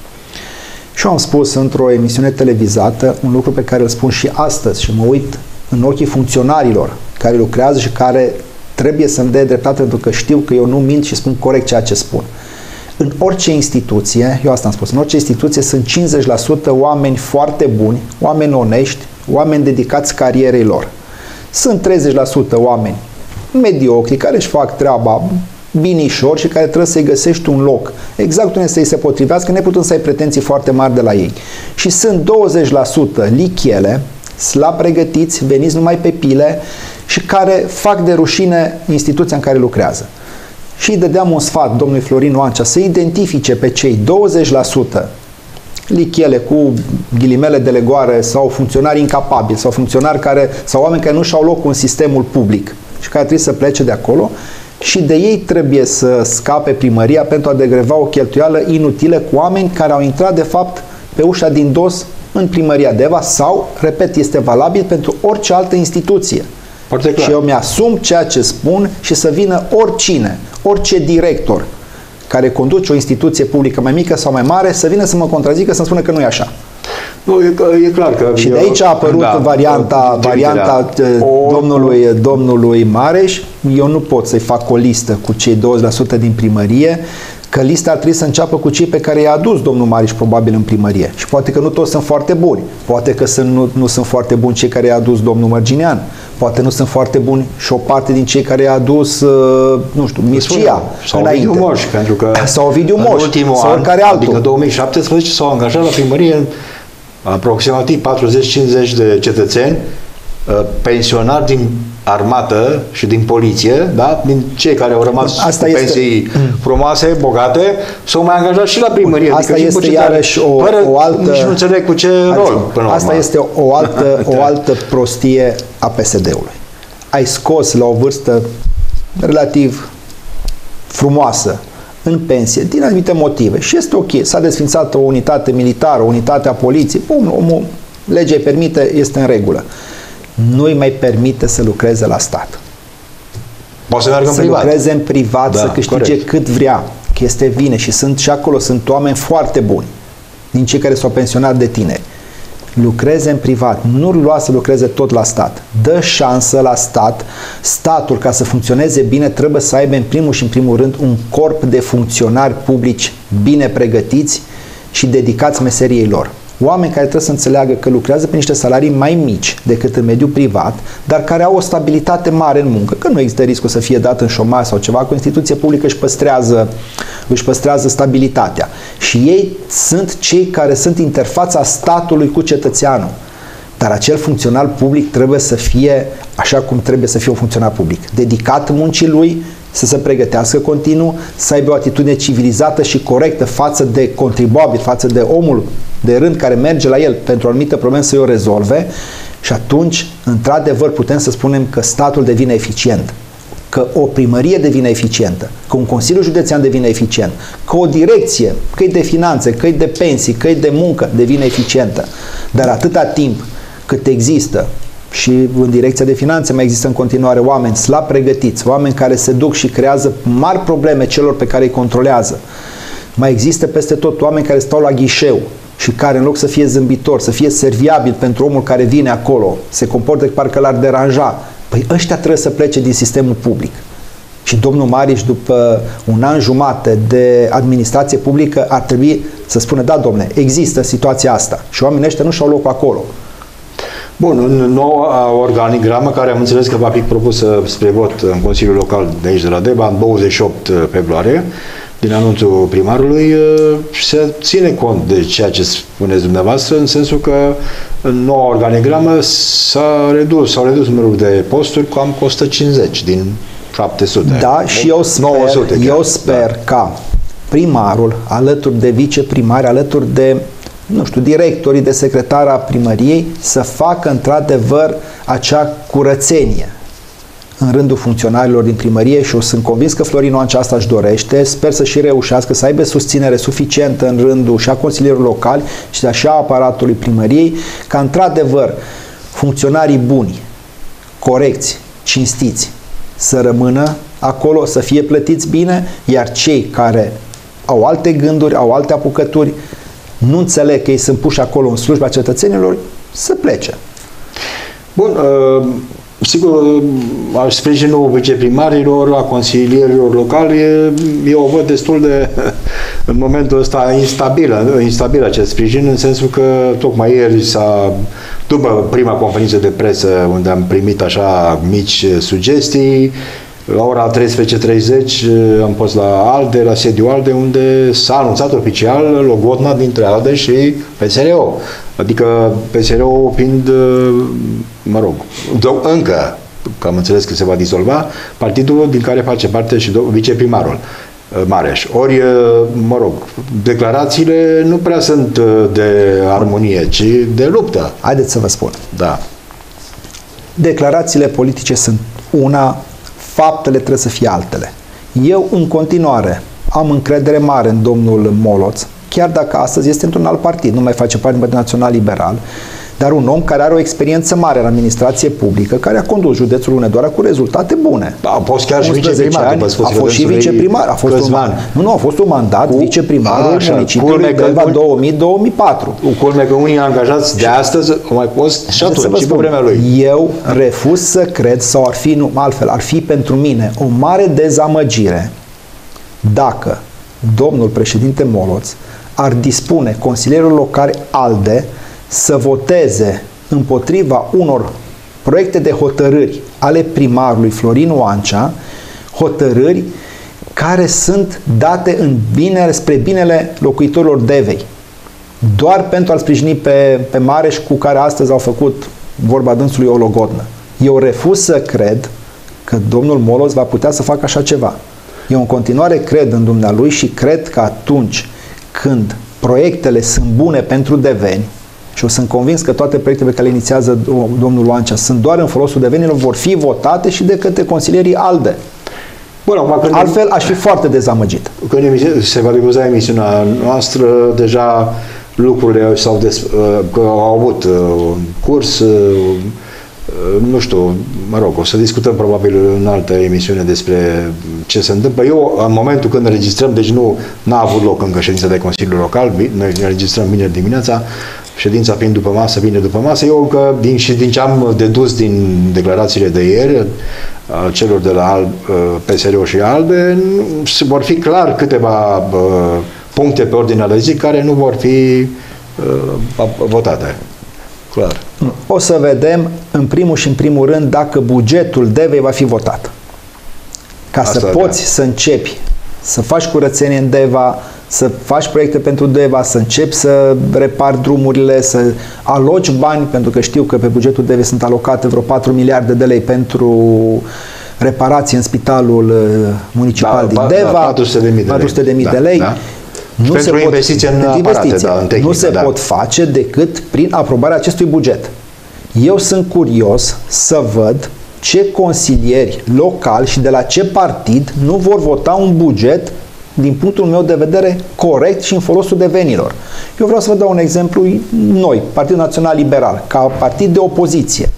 Și eu am spus într-o emisiune televizată un lucru pe care îl spun și astăzi și mă uit în ochii funcționarilor care lucrează și care trebuie să-mi dea dreptate pentru că știu că eu nu mint și spun corect ceea ce spun. În orice instituție, eu asta am spus, în orice instituție sunt cincizeci la sută oameni foarte buni, oameni onești, oameni dedicați carierei lor. Sunt treizeci la sută oameni mediocri care își fac treaba binișor și care trebuie să-i găsești un loc exact unde să-i se potrivească, neputând să ai pretenții foarte mari de la ei. Și sunt douăzeci la sută lichiele, slab pregătiți, veniți numai pe pile și care fac de rușine instituția în care lucrează. Și îi dădeam un sfat domnului Florin Oancea să identifice pe cei douăzeci la sută lichiele cu ghilimele de legoare sau funcționari incapabili sau funcționari care, sau oameni care nu și-au locul în sistemul public și care trebuie să plece de acolo și de ei trebuie să scape primăria pentru a degreva o cheltuială inutilă cu oameni care au intrat de fapt pe ușa din dos în primăria Deva sau, repet, este valabil pentru orice altă instituție. Și eu mi-asum ceea ce spun și să vină oricine, orice director care conduce o instituție publică mai mică sau mai mare, să vină să mă contrazică, să-mi spună că nu e așa. Nu, e, e clar că... Și de aici a apărut da, varianta, varianta o, domnului, domnului Mareș. Eu nu pot să-i fac o listă cu cei douăzeci la sută din primărie, că lista ar trebui să înceapă cu cei pe care i-a adus domnul Mareș probabil în primărie. Și poate că nu toți sunt foarte buni. Poate că sunt, nu, nu sunt foarte buni cei care i-a adus domnul Mărginean. Poate nu sunt foarte buni și o parte din cei care i-a adus, uh, nu știu, Mircea sau Ovidiu Moș, pentru că sau Ovidiu Moș, sau oricare altul. Adică două mii șaptesprezece s-au angajat la primărie aproximativ patruzeci cincizeci de cetățeni pensionari din armată și din poliție, da? Din cei care au rămas asta cu pensii este... frumoase, bogate, s-au mai angajat și la primărie. Asta adică este iarăși o, o altă... Nici nu înțeleg cu ce rol. Până asta urmă. Este o altă, o altă prostie a P S D-ului. Ai scos la o vârstă relativ frumoasă în pensie, din anumite motive. Și este ok. S-a desfințat o unitate militară, o unitate a poliției. Bun, omul, legea îi permite, este în regulă. Nu îi mai permite să lucreze la stat. Poate să meargă în să privat. lucreze în privat, da, să câștige corect. Cât vrea. Că este vine și sunt și acolo sunt oameni foarte buni din cei care s-au pensionat de tineri. lucreze în privat, nu-l lua să lucreze tot la stat. Dă șansă la stat. Statul, ca să funcționeze bine, trebuie să aibă în primul și în primul rând un corp de funcționari publici bine pregătiți și dedicați meseriei lor. Oameni care trebuie să înțeleagă că lucrează pe niște salarii mai mici decât în mediul privat, dar care au o stabilitate mare în muncă, că nu există riscul să fie dat în șomaj sau ceva, că o instituție publică își păstrează, își păstrează stabilitatea. Și ei sunt cei care sunt interfața statului cu cetățeanul. Dar acel funcționar public trebuie să fie așa cum trebuie să fie un funcționar public, dedicat muncii lui, să se pregătească continuu, să aibă o atitudine civilizată și corectă față de contribuabil, față de omul de rând care merge la el pentru o anumită problemă să o rezolve și atunci, într-adevăr, putem să spunem că statul devine eficient, că o primărie devine eficientă, că un Consiliu Județean devine eficient, că o direcție, că-i de finanțe, că-i de pensii, că-i de muncă, devine eficientă. Dar atâta timp cât există și în direcția de finanțe mai există în continuare oameni slab pregătiți, oameni care se duc și creează mari probleme celor pe care îi controlează. Mai există peste tot oameni care stau la ghișeu și care în loc să fie zâmbitor, să fie serviabil pentru omul care vine acolo, se comportă parcă l-ar deranja. Păi ăștia trebuie să plece din sistemul public. Și domnul Mariș, după un an jumate de administrație publică, ar trebui să spună, da, domne, există situația asta și oamenii ăștia nu și-au locul acolo. Bun, în noua organigramă, care am înțeles că va fi propusă spre vot în Consiliul Local de aici de la Deva, în douăzeci și opt februarie, din anunțul primarului, se ține cont de ceea ce spuneți dumneavoastră, în sensul că în noua organigramă s-a redus, s-au redus numărul de posturi cam cu o sută cincizeci din șapte sute. Da, și eu sper, nouă sute, eu sper da. ca primarul, alături de viceprimari, alături de nu știu, directorii de secretari a primăriei să facă într-adevăr acea curățenie în rândul funcționarilor din primărie și eu sunt convins că Florin Oancea asta își dorește, sper să și reușească, să aibă susținere suficientă în rândul și a consilierilor locali și așa aparatului primăriei, ca într-adevăr funcționarii buni, corecți, cinstiți, să rămână acolo, să fie plătiți bine, iar cei care au alte gânduri, au alte apucături, nu înțeleg că ei sunt puși acolo în slujba cetățenilor, să plece. Bun, uh, sigur, al sprijinul viceprimarilor, a consilierilor locali, eu o văd destul de, în momentul ăsta, instabilă, instabil acest sprijin, în sensul că tocmai ieri s-a, după prima conferință de presă, unde am primit așa mici sugestii, la ora treisprezece treizeci am fost la ALDE, la sediul ALDE, unde s-a anunțat oficial logodna dintre ALDE și P S R O. Adică P S R O fiind, mă rog, încă, că am înțeles că se va dizolva, partidul din care face parte și viceprimarul Mareș. Ori, mă rog, declarațiile nu prea sunt de armonie, ci de luptă. Haideți să vă spun. Da. Declarațiile politice sunt una, faptele trebuie să fie altele. Eu, în continuare, am încredere mare în domnul Moloț, chiar dacă astăzi este într-un alt partid, nu mai face parte din Partidul Național Liberal, dar un om care are o experiență mare în administrație publică, care a condus județul Hunedoara cu rezultate bune. A fost chiar și viceprimar. Ani, a fost și viceprimar. A fost un, nu, nu, a fost un mandat cu, viceprimarul a, municipiului Deva două mii - două mii patru. Culmea că unii angajați de astăzi au mai fost și atunci, și pe vremea lui. Eu refuz să cred, sau ar fi, nu, altfel, ar fi pentru mine o mare dezamăgire dacă domnul președinte Moloț ar dispune consilierilor locali ALDE să voteze împotriva unor proiecte de hotărâri ale primarului Florin Oancea, hotărâri care sunt date în bine, spre binele locuitorilor Devei, doar pentru a-l sprijini pe, pe Mareș, cu care astăzi au făcut, vorba dânsului, o logodnă. Eu refuz să cred că domnul Moloț va putea să facă așa ceva. Eu în continuare cred în dumnealui și cred că atunci când proiectele sunt bune pentru deveni, și eu sunt convins că toate proiectele pe care le inițiază domnul Oancea sunt doar în folosul devenilor, vor fi votate și de către consilierii ALDE. Bun, acum, altfel aș fi foarte dezamăgit. Când se va difuza emisiunea noastră, deja lucrurile s-au des, că au avut un curs, nu știu, mă rog, o să discutăm probabil în altă emisiune despre ce se întâmplă. Eu, în momentul când înregistrăm, deci nu n-a avut loc încă ședința de Consiliu Local, noi înregistrăm vineri dimineața, ședința fiind după masă, vine după masă. Eu încă, din, și din ce am dedus din declarațiile de ieri, celor de la P S R și ALDE, vor fi clar câteva puncte pe ordinea de zi care nu vor fi votate. Clar. O să vedem, în primul și în primul rând, dacă bugetul D E V va fi votat. Ca Asta să poți da. să începi să faci curățenie în Deva, să faci proiecte pentru Deva, să începi să repari drumurile, să aloci bani, pentru că știu că pe bugetul D E V sunt alocate vreo patru miliarde de lei pentru reparații în spitalul municipal da, din Deva, da, patru sute de mii de lei. Da. Nu pentru se investiții pot, în aparate, investiții. Da, în tehnică, nu se da. pot face decât prin aprobarea acestui buget. Eu sunt curios să văd ce consilieri locali și de la ce partid nu vor vota un buget, din punctul meu de vedere, corect și în folosul devenilor. Eu vreau să vă dau un exemplu. Noi, Partidul Național Liberal, ca partid de opoziție,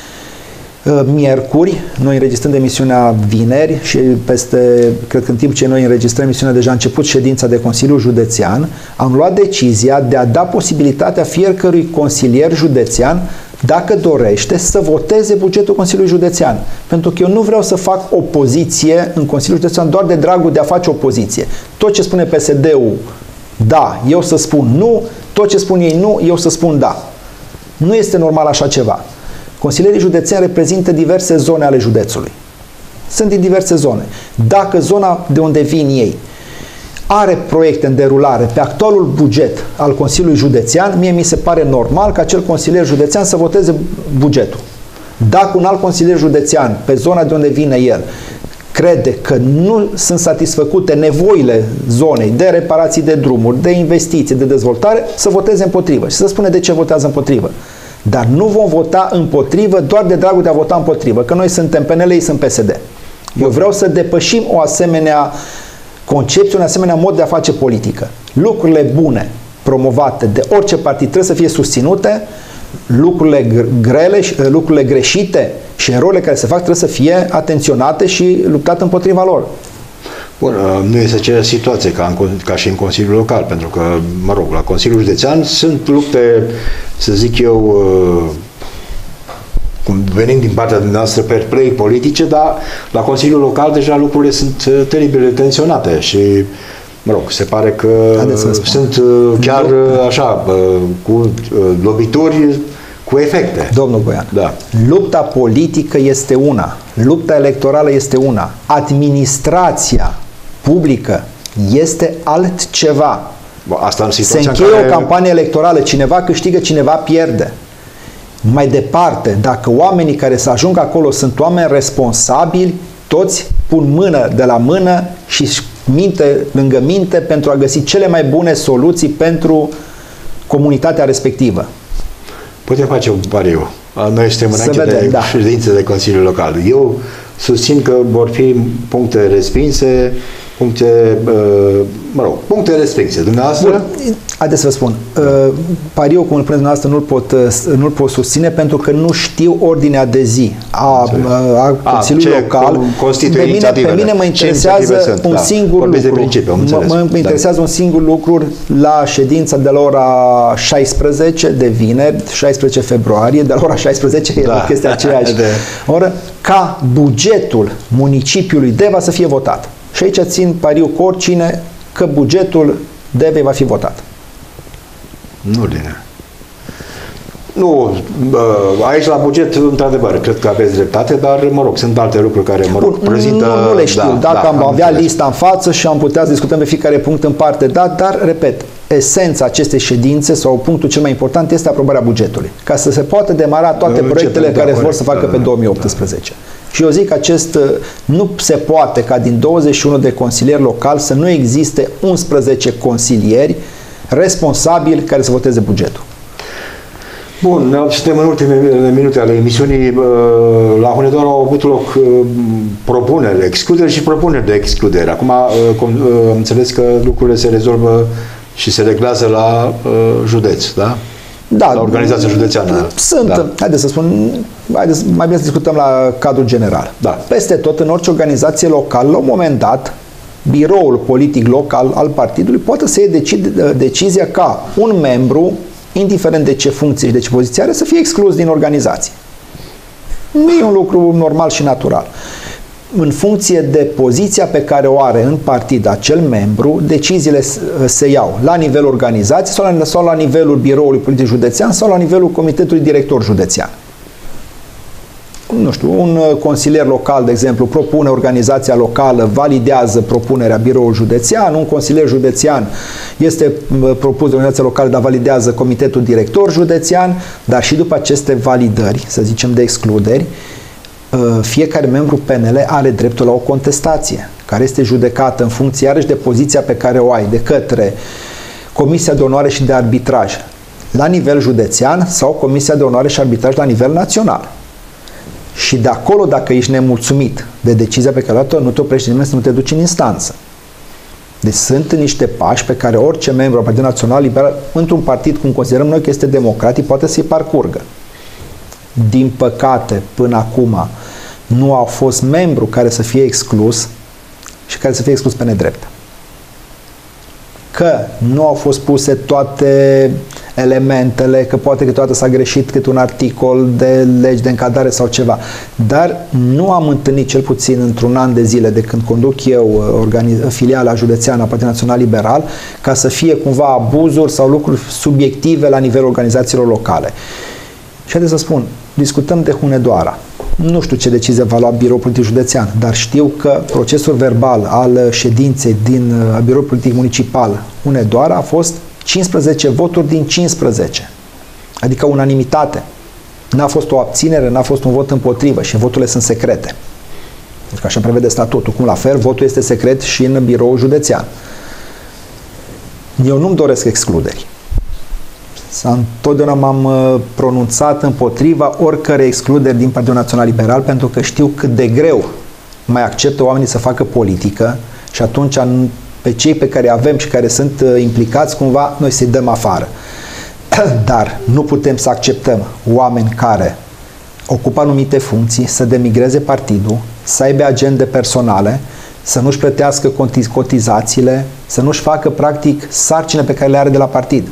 miercuri, noi înregistrăm emisiunea vineri și peste, cred că în timp ce noi înregistrăm emisiunea deja a început ședința de Consiliu Județean, am luat decizia de a da posibilitatea fiecărui consilier județean, dacă dorește, să voteze bugetul Consiliului Județean. Pentru că eu nu vreau să fac opoziție în Consiliul Județean doar de dragul de a face opoziție. Tot ce spune P S D-ul da, eu să spun nu, tot ce spun ei nu, eu să spun da. Nu este normal așa ceva. Consilierii județeni reprezintă diverse zone ale județului. Sunt din diverse zone. Dacă zona de unde vin ei are proiecte în derulare pe actualul buget al Consiliului Județean, mie mi se pare normal ca acel consilier județean să voteze bugetul. Dacă un alt consilier județean pe zona de unde vine el crede că nu sunt satisfăcute nevoile zonei de reparații de drumuri, de investiții, de dezvoltare, să voteze împotrivă. Și să spune de ce votează împotrivă. Dar nu vom vota împotrivă doar de dragul de a vota împotrivă, că noi suntem P N L, ei sunt P S D. Eu vreau să depășim o asemenea concepție, un asemenea mod de a face politică. Lucrurile bune promovate de orice partid trebuie să fie susținute, lucrurile grele, lucrurile greșite și erorile care se fac trebuie să fie atenționate și luptate împotriva lor. Bun, nu este aceeași situație ca, în, ca și în Consiliul Local, pentru că, mă rog, la Consiliul Județean sunt lupte, să zic eu, cum venim din partea noastră per play politice, dar la Consiliul Local deja lucrurile sunt teribil tensionate și, mă rog, se pare că sunt chiar așa, cu lovituri cu efecte. Domnul Goian, da. Lupta politică este una, lupta electorală este una, administrația publică este altceva. Bă, asta în se încheie care... o campanie electorală, cineva câștigă, cineva pierde. Mai departe, dacă oamenii care să ajungă acolo sunt oameni responsabili, toți pun mână de la mână și minte lângă minte pentru a găsi cele mai bune soluții pentru comunitatea respectivă. Putem face un pariu. Noi suntem înainte de da. ședințe de Consiliul Local. Eu susțin că vor fi puncte respinse, puncte, mă rog, puncte respinse. Dumneavoastră? Bun. Haideți să vă spun. Pariul, cum îl puneți dumneavoastră, nu-l pot, nu-l pot susține pentru că nu știu ordinea de zi a, a Consiliului a, Local. Pe mine, pe mine mă interesează sunt, un da. singur lucru. Principiu, mă, mă interesează da. un singur lucru la ședința de la ora șaisprezece de vineri, șaisprezece februarie, de la ora șaisprezece, da. e o chestie aceeași de... oră, ca bugetul municipiului Deva să fie votat. Și aici țin pariu cu oricine că bugetul D E V va fi votat. Nu, Lina. Nu, aici la buget, într-adevăr, cred că aveți dreptate, dar, mă rog, sunt alte lucruri care, mă rog, prezintă... Nu, nu le știu. Da, Dacă da, am, am avea înțeles. lista în față și am putea să discutăm pe fiecare punct în parte, da, dar, repet, esența acestei ședințe sau punctul cel mai important este aprobarea bugetului. Ca să se poată demara toate Începem, proiectele da, care corect, vor să facă da, pe două mii optsprezece. Da. Și eu zic că acest, nu se poate ca din douăzeci și unu de consilieri locali să nu existe unsprezece consilieri responsabili care să voteze bugetul. Bun, suntem în ultimele minute ale emisiunii. La Hunedoara au avut loc propuneri, excluderi și propuneri de excludere. Acum am înțeles că lucrurile se rezolvă și se reglează la județ, da? Da, la organizația județeană. Sunt, da. haideți să spun, haideți, mai bine să discutăm la cadrul general. Da. Peste tot, în orice organizație locală, la un moment dat, biroul politic local al partidului poate să iei deci, decizia ca un membru, indiferent de ce funcție și de ce poziție are, să fie exclus din organizație. Nu e un lucru normal și natural. În funcție de poziția pe care o are în partid acel membru, deciziile se iau la nivelul organizației sau la, sau la nivelul biroului politic județean sau la nivelul comitetului director județean. Nu știu, un consilier local, de exemplu, propune organizația locală, validează propunerea biroului județean, un consilier județean este propus de organizația locală, dar validează comitetul director județean, dar și după aceste validări, să zicem de excluderi, fiecare membru P N L are dreptul la o contestație, care este judecată în funcție iarăși de poziția pe care o ai, de către Comisia de Onoare și de Arbitraj la nivel județean sau Comisia de Onoare și Arbitraj la nivel național. Și de acolo, dacă ești nemulțumit de decizia pe care a luat-o, nu te oprești nimeni să nu te duci în instanță. Deci sunt niște pași pe care orice membru al Partidului Național Liberal, într-un partid cum considerăm noi că este democratic, poate să-i parcurgă. Din păcate, până acum, nu a fost membru care să fie exclus și care să fie exclus pe nedrept. Că nu au fost puse toate elementele, că poate câteodată s-a greșit câte un articol de legi de încadrare sau ceva. Dar nu am întâlnit, cel puțin într-un an de zile de când conduc eu filiala județeană a Partidului Național Liberal, ca să fie cumva abuzuri sau lucruri subiective la nivelul organizațiilor locale. Și haideți să spun, discutăm de Hunedoara. Nu știu ce decizie va lua Biroul Politic Județean, dar știu că procesul verbal al ședinței din Biroul Politic Municipal Hunedoara a fost cincisprezece voturi din cincisprezece. Adică unanimitate. N-a fost o abținere, n-a fost un vot împotrivă și voturile sunt secrete. Pentru că așa prevede statutul. Cum la fel, votul este secret și în Biroul Județean. Eu nu-mi doresc excluderi. Întotdeauna m-am pronunțat împotriva oricărei excluderi din Partidul Național Liberal, pentru că știu cât de greu mai acceptă oamenii să facă politică și atunci pe cei pe care avem și care sunt implicați, cumva, noi să-i dăm afară. Dar nu putem să acceptăm oameni care ocupă anumite funcții, să demigreze partidul, să aibă agende personale, să nu-și plătească cotizațiile, să nu-și facă, practic, sarcine pe care le are de la partid.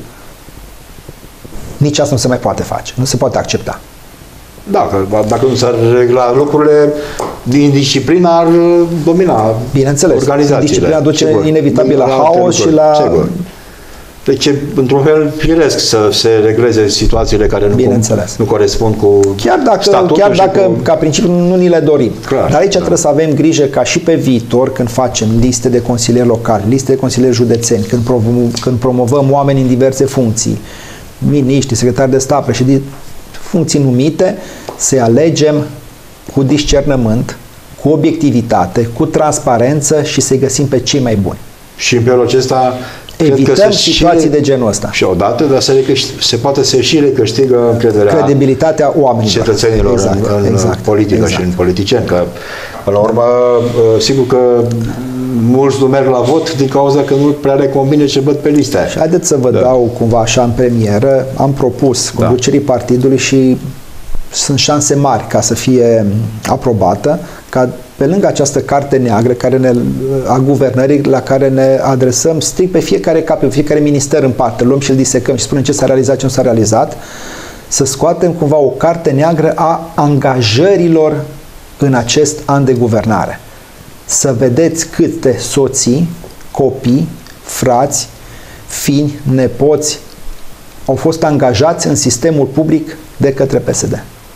Nici asta nu se mai poate face. Nu se poate accepta. Da, că dacă nu s-ar regla lucrurile, din disciplina ar domina Bineînțeles, organizațiile. Disciplina duce sigur, inevitabil la, la haos și la... Sigur. Deci e, într-un fel, firesc să se regleze situațiile care nu, nu corespund cu chiar dacă, statutul chiar dacă cu... ca principiu, nu ni le dorim. Clar, Dar aici da. trebuie să avem grijă ca și pe viitor, când facem liste de consilieri locali, liste de consilieri județeni, când, promovăm, când promovăm oameni în diverse funcții, miniștri, secretari de stat, președinți, funcții numite, să alegem cu discernământ, cu obiectivitate, cu transparență și să-i găsim pe cei mai buni. Și în felul acesta evităm situații și, de genul ăsta. Și odată, dar se, se poate să și recâștigă încrederea credibilitatea oamenilor, cetățenilor exact, în, în exact, politică exact. și în politicieni. Că, până la urmă, sigur că mulți nu merg la vot din cauza că nu prea le convine ce văd pe liste. Și haideți să vă da. dau cumva așa în premieră. Am propus conducerii da. partidului și sunt șanse mari ca să fie aprobată, ca pe lângă această carte neagră care ne, a guvernării la care ne adresăm strict pe fiecare cap, pe fiecare minister în parte, luăm și îl disecăm și spunem ce s-a realizat, ce nu s-a realizat, să scoatem cumva o carte neagră a angajărilor în acest an de guvernare. Să vedeți câte soții, copii, frați, fini, nepoți au fost angajați în sistemul public de către P S D.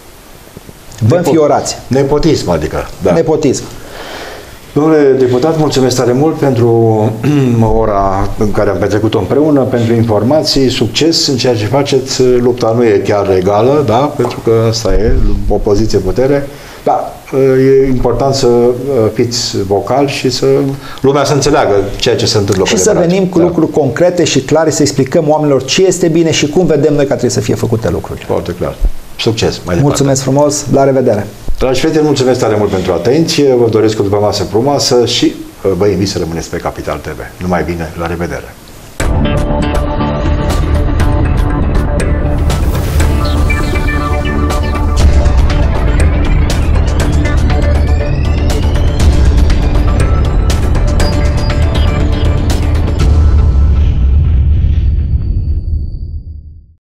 Vă înfiorați. Nepotism, adică. Da. Nepotism. Domnule deputat, mulțumesc tare mult pentru ora în care am petrecut-o împreună, pentru informații, succes în ceea ce faceți. Lupta nu e chiar egală, da? Pentru că asta e, opoziție-putere. Da, e important să fiți vocal și să lumea să înțeleagă ceea ce se întâmplă. Și să venim cu da. lucruri concrete și clare, să explicăm oamenilor ce este bine și cum vedem noi că trebuie să fie făcute lucruri. Foarte clar. Succes! Mai mulțumesc departe. frumos! La revedere! Dragi prieteni, mulțumesc tare mult pentru atenție, vă doresc o după masă frumoasă și vă invit să rămâneți pe Capital T V. Numai bine, la revedere!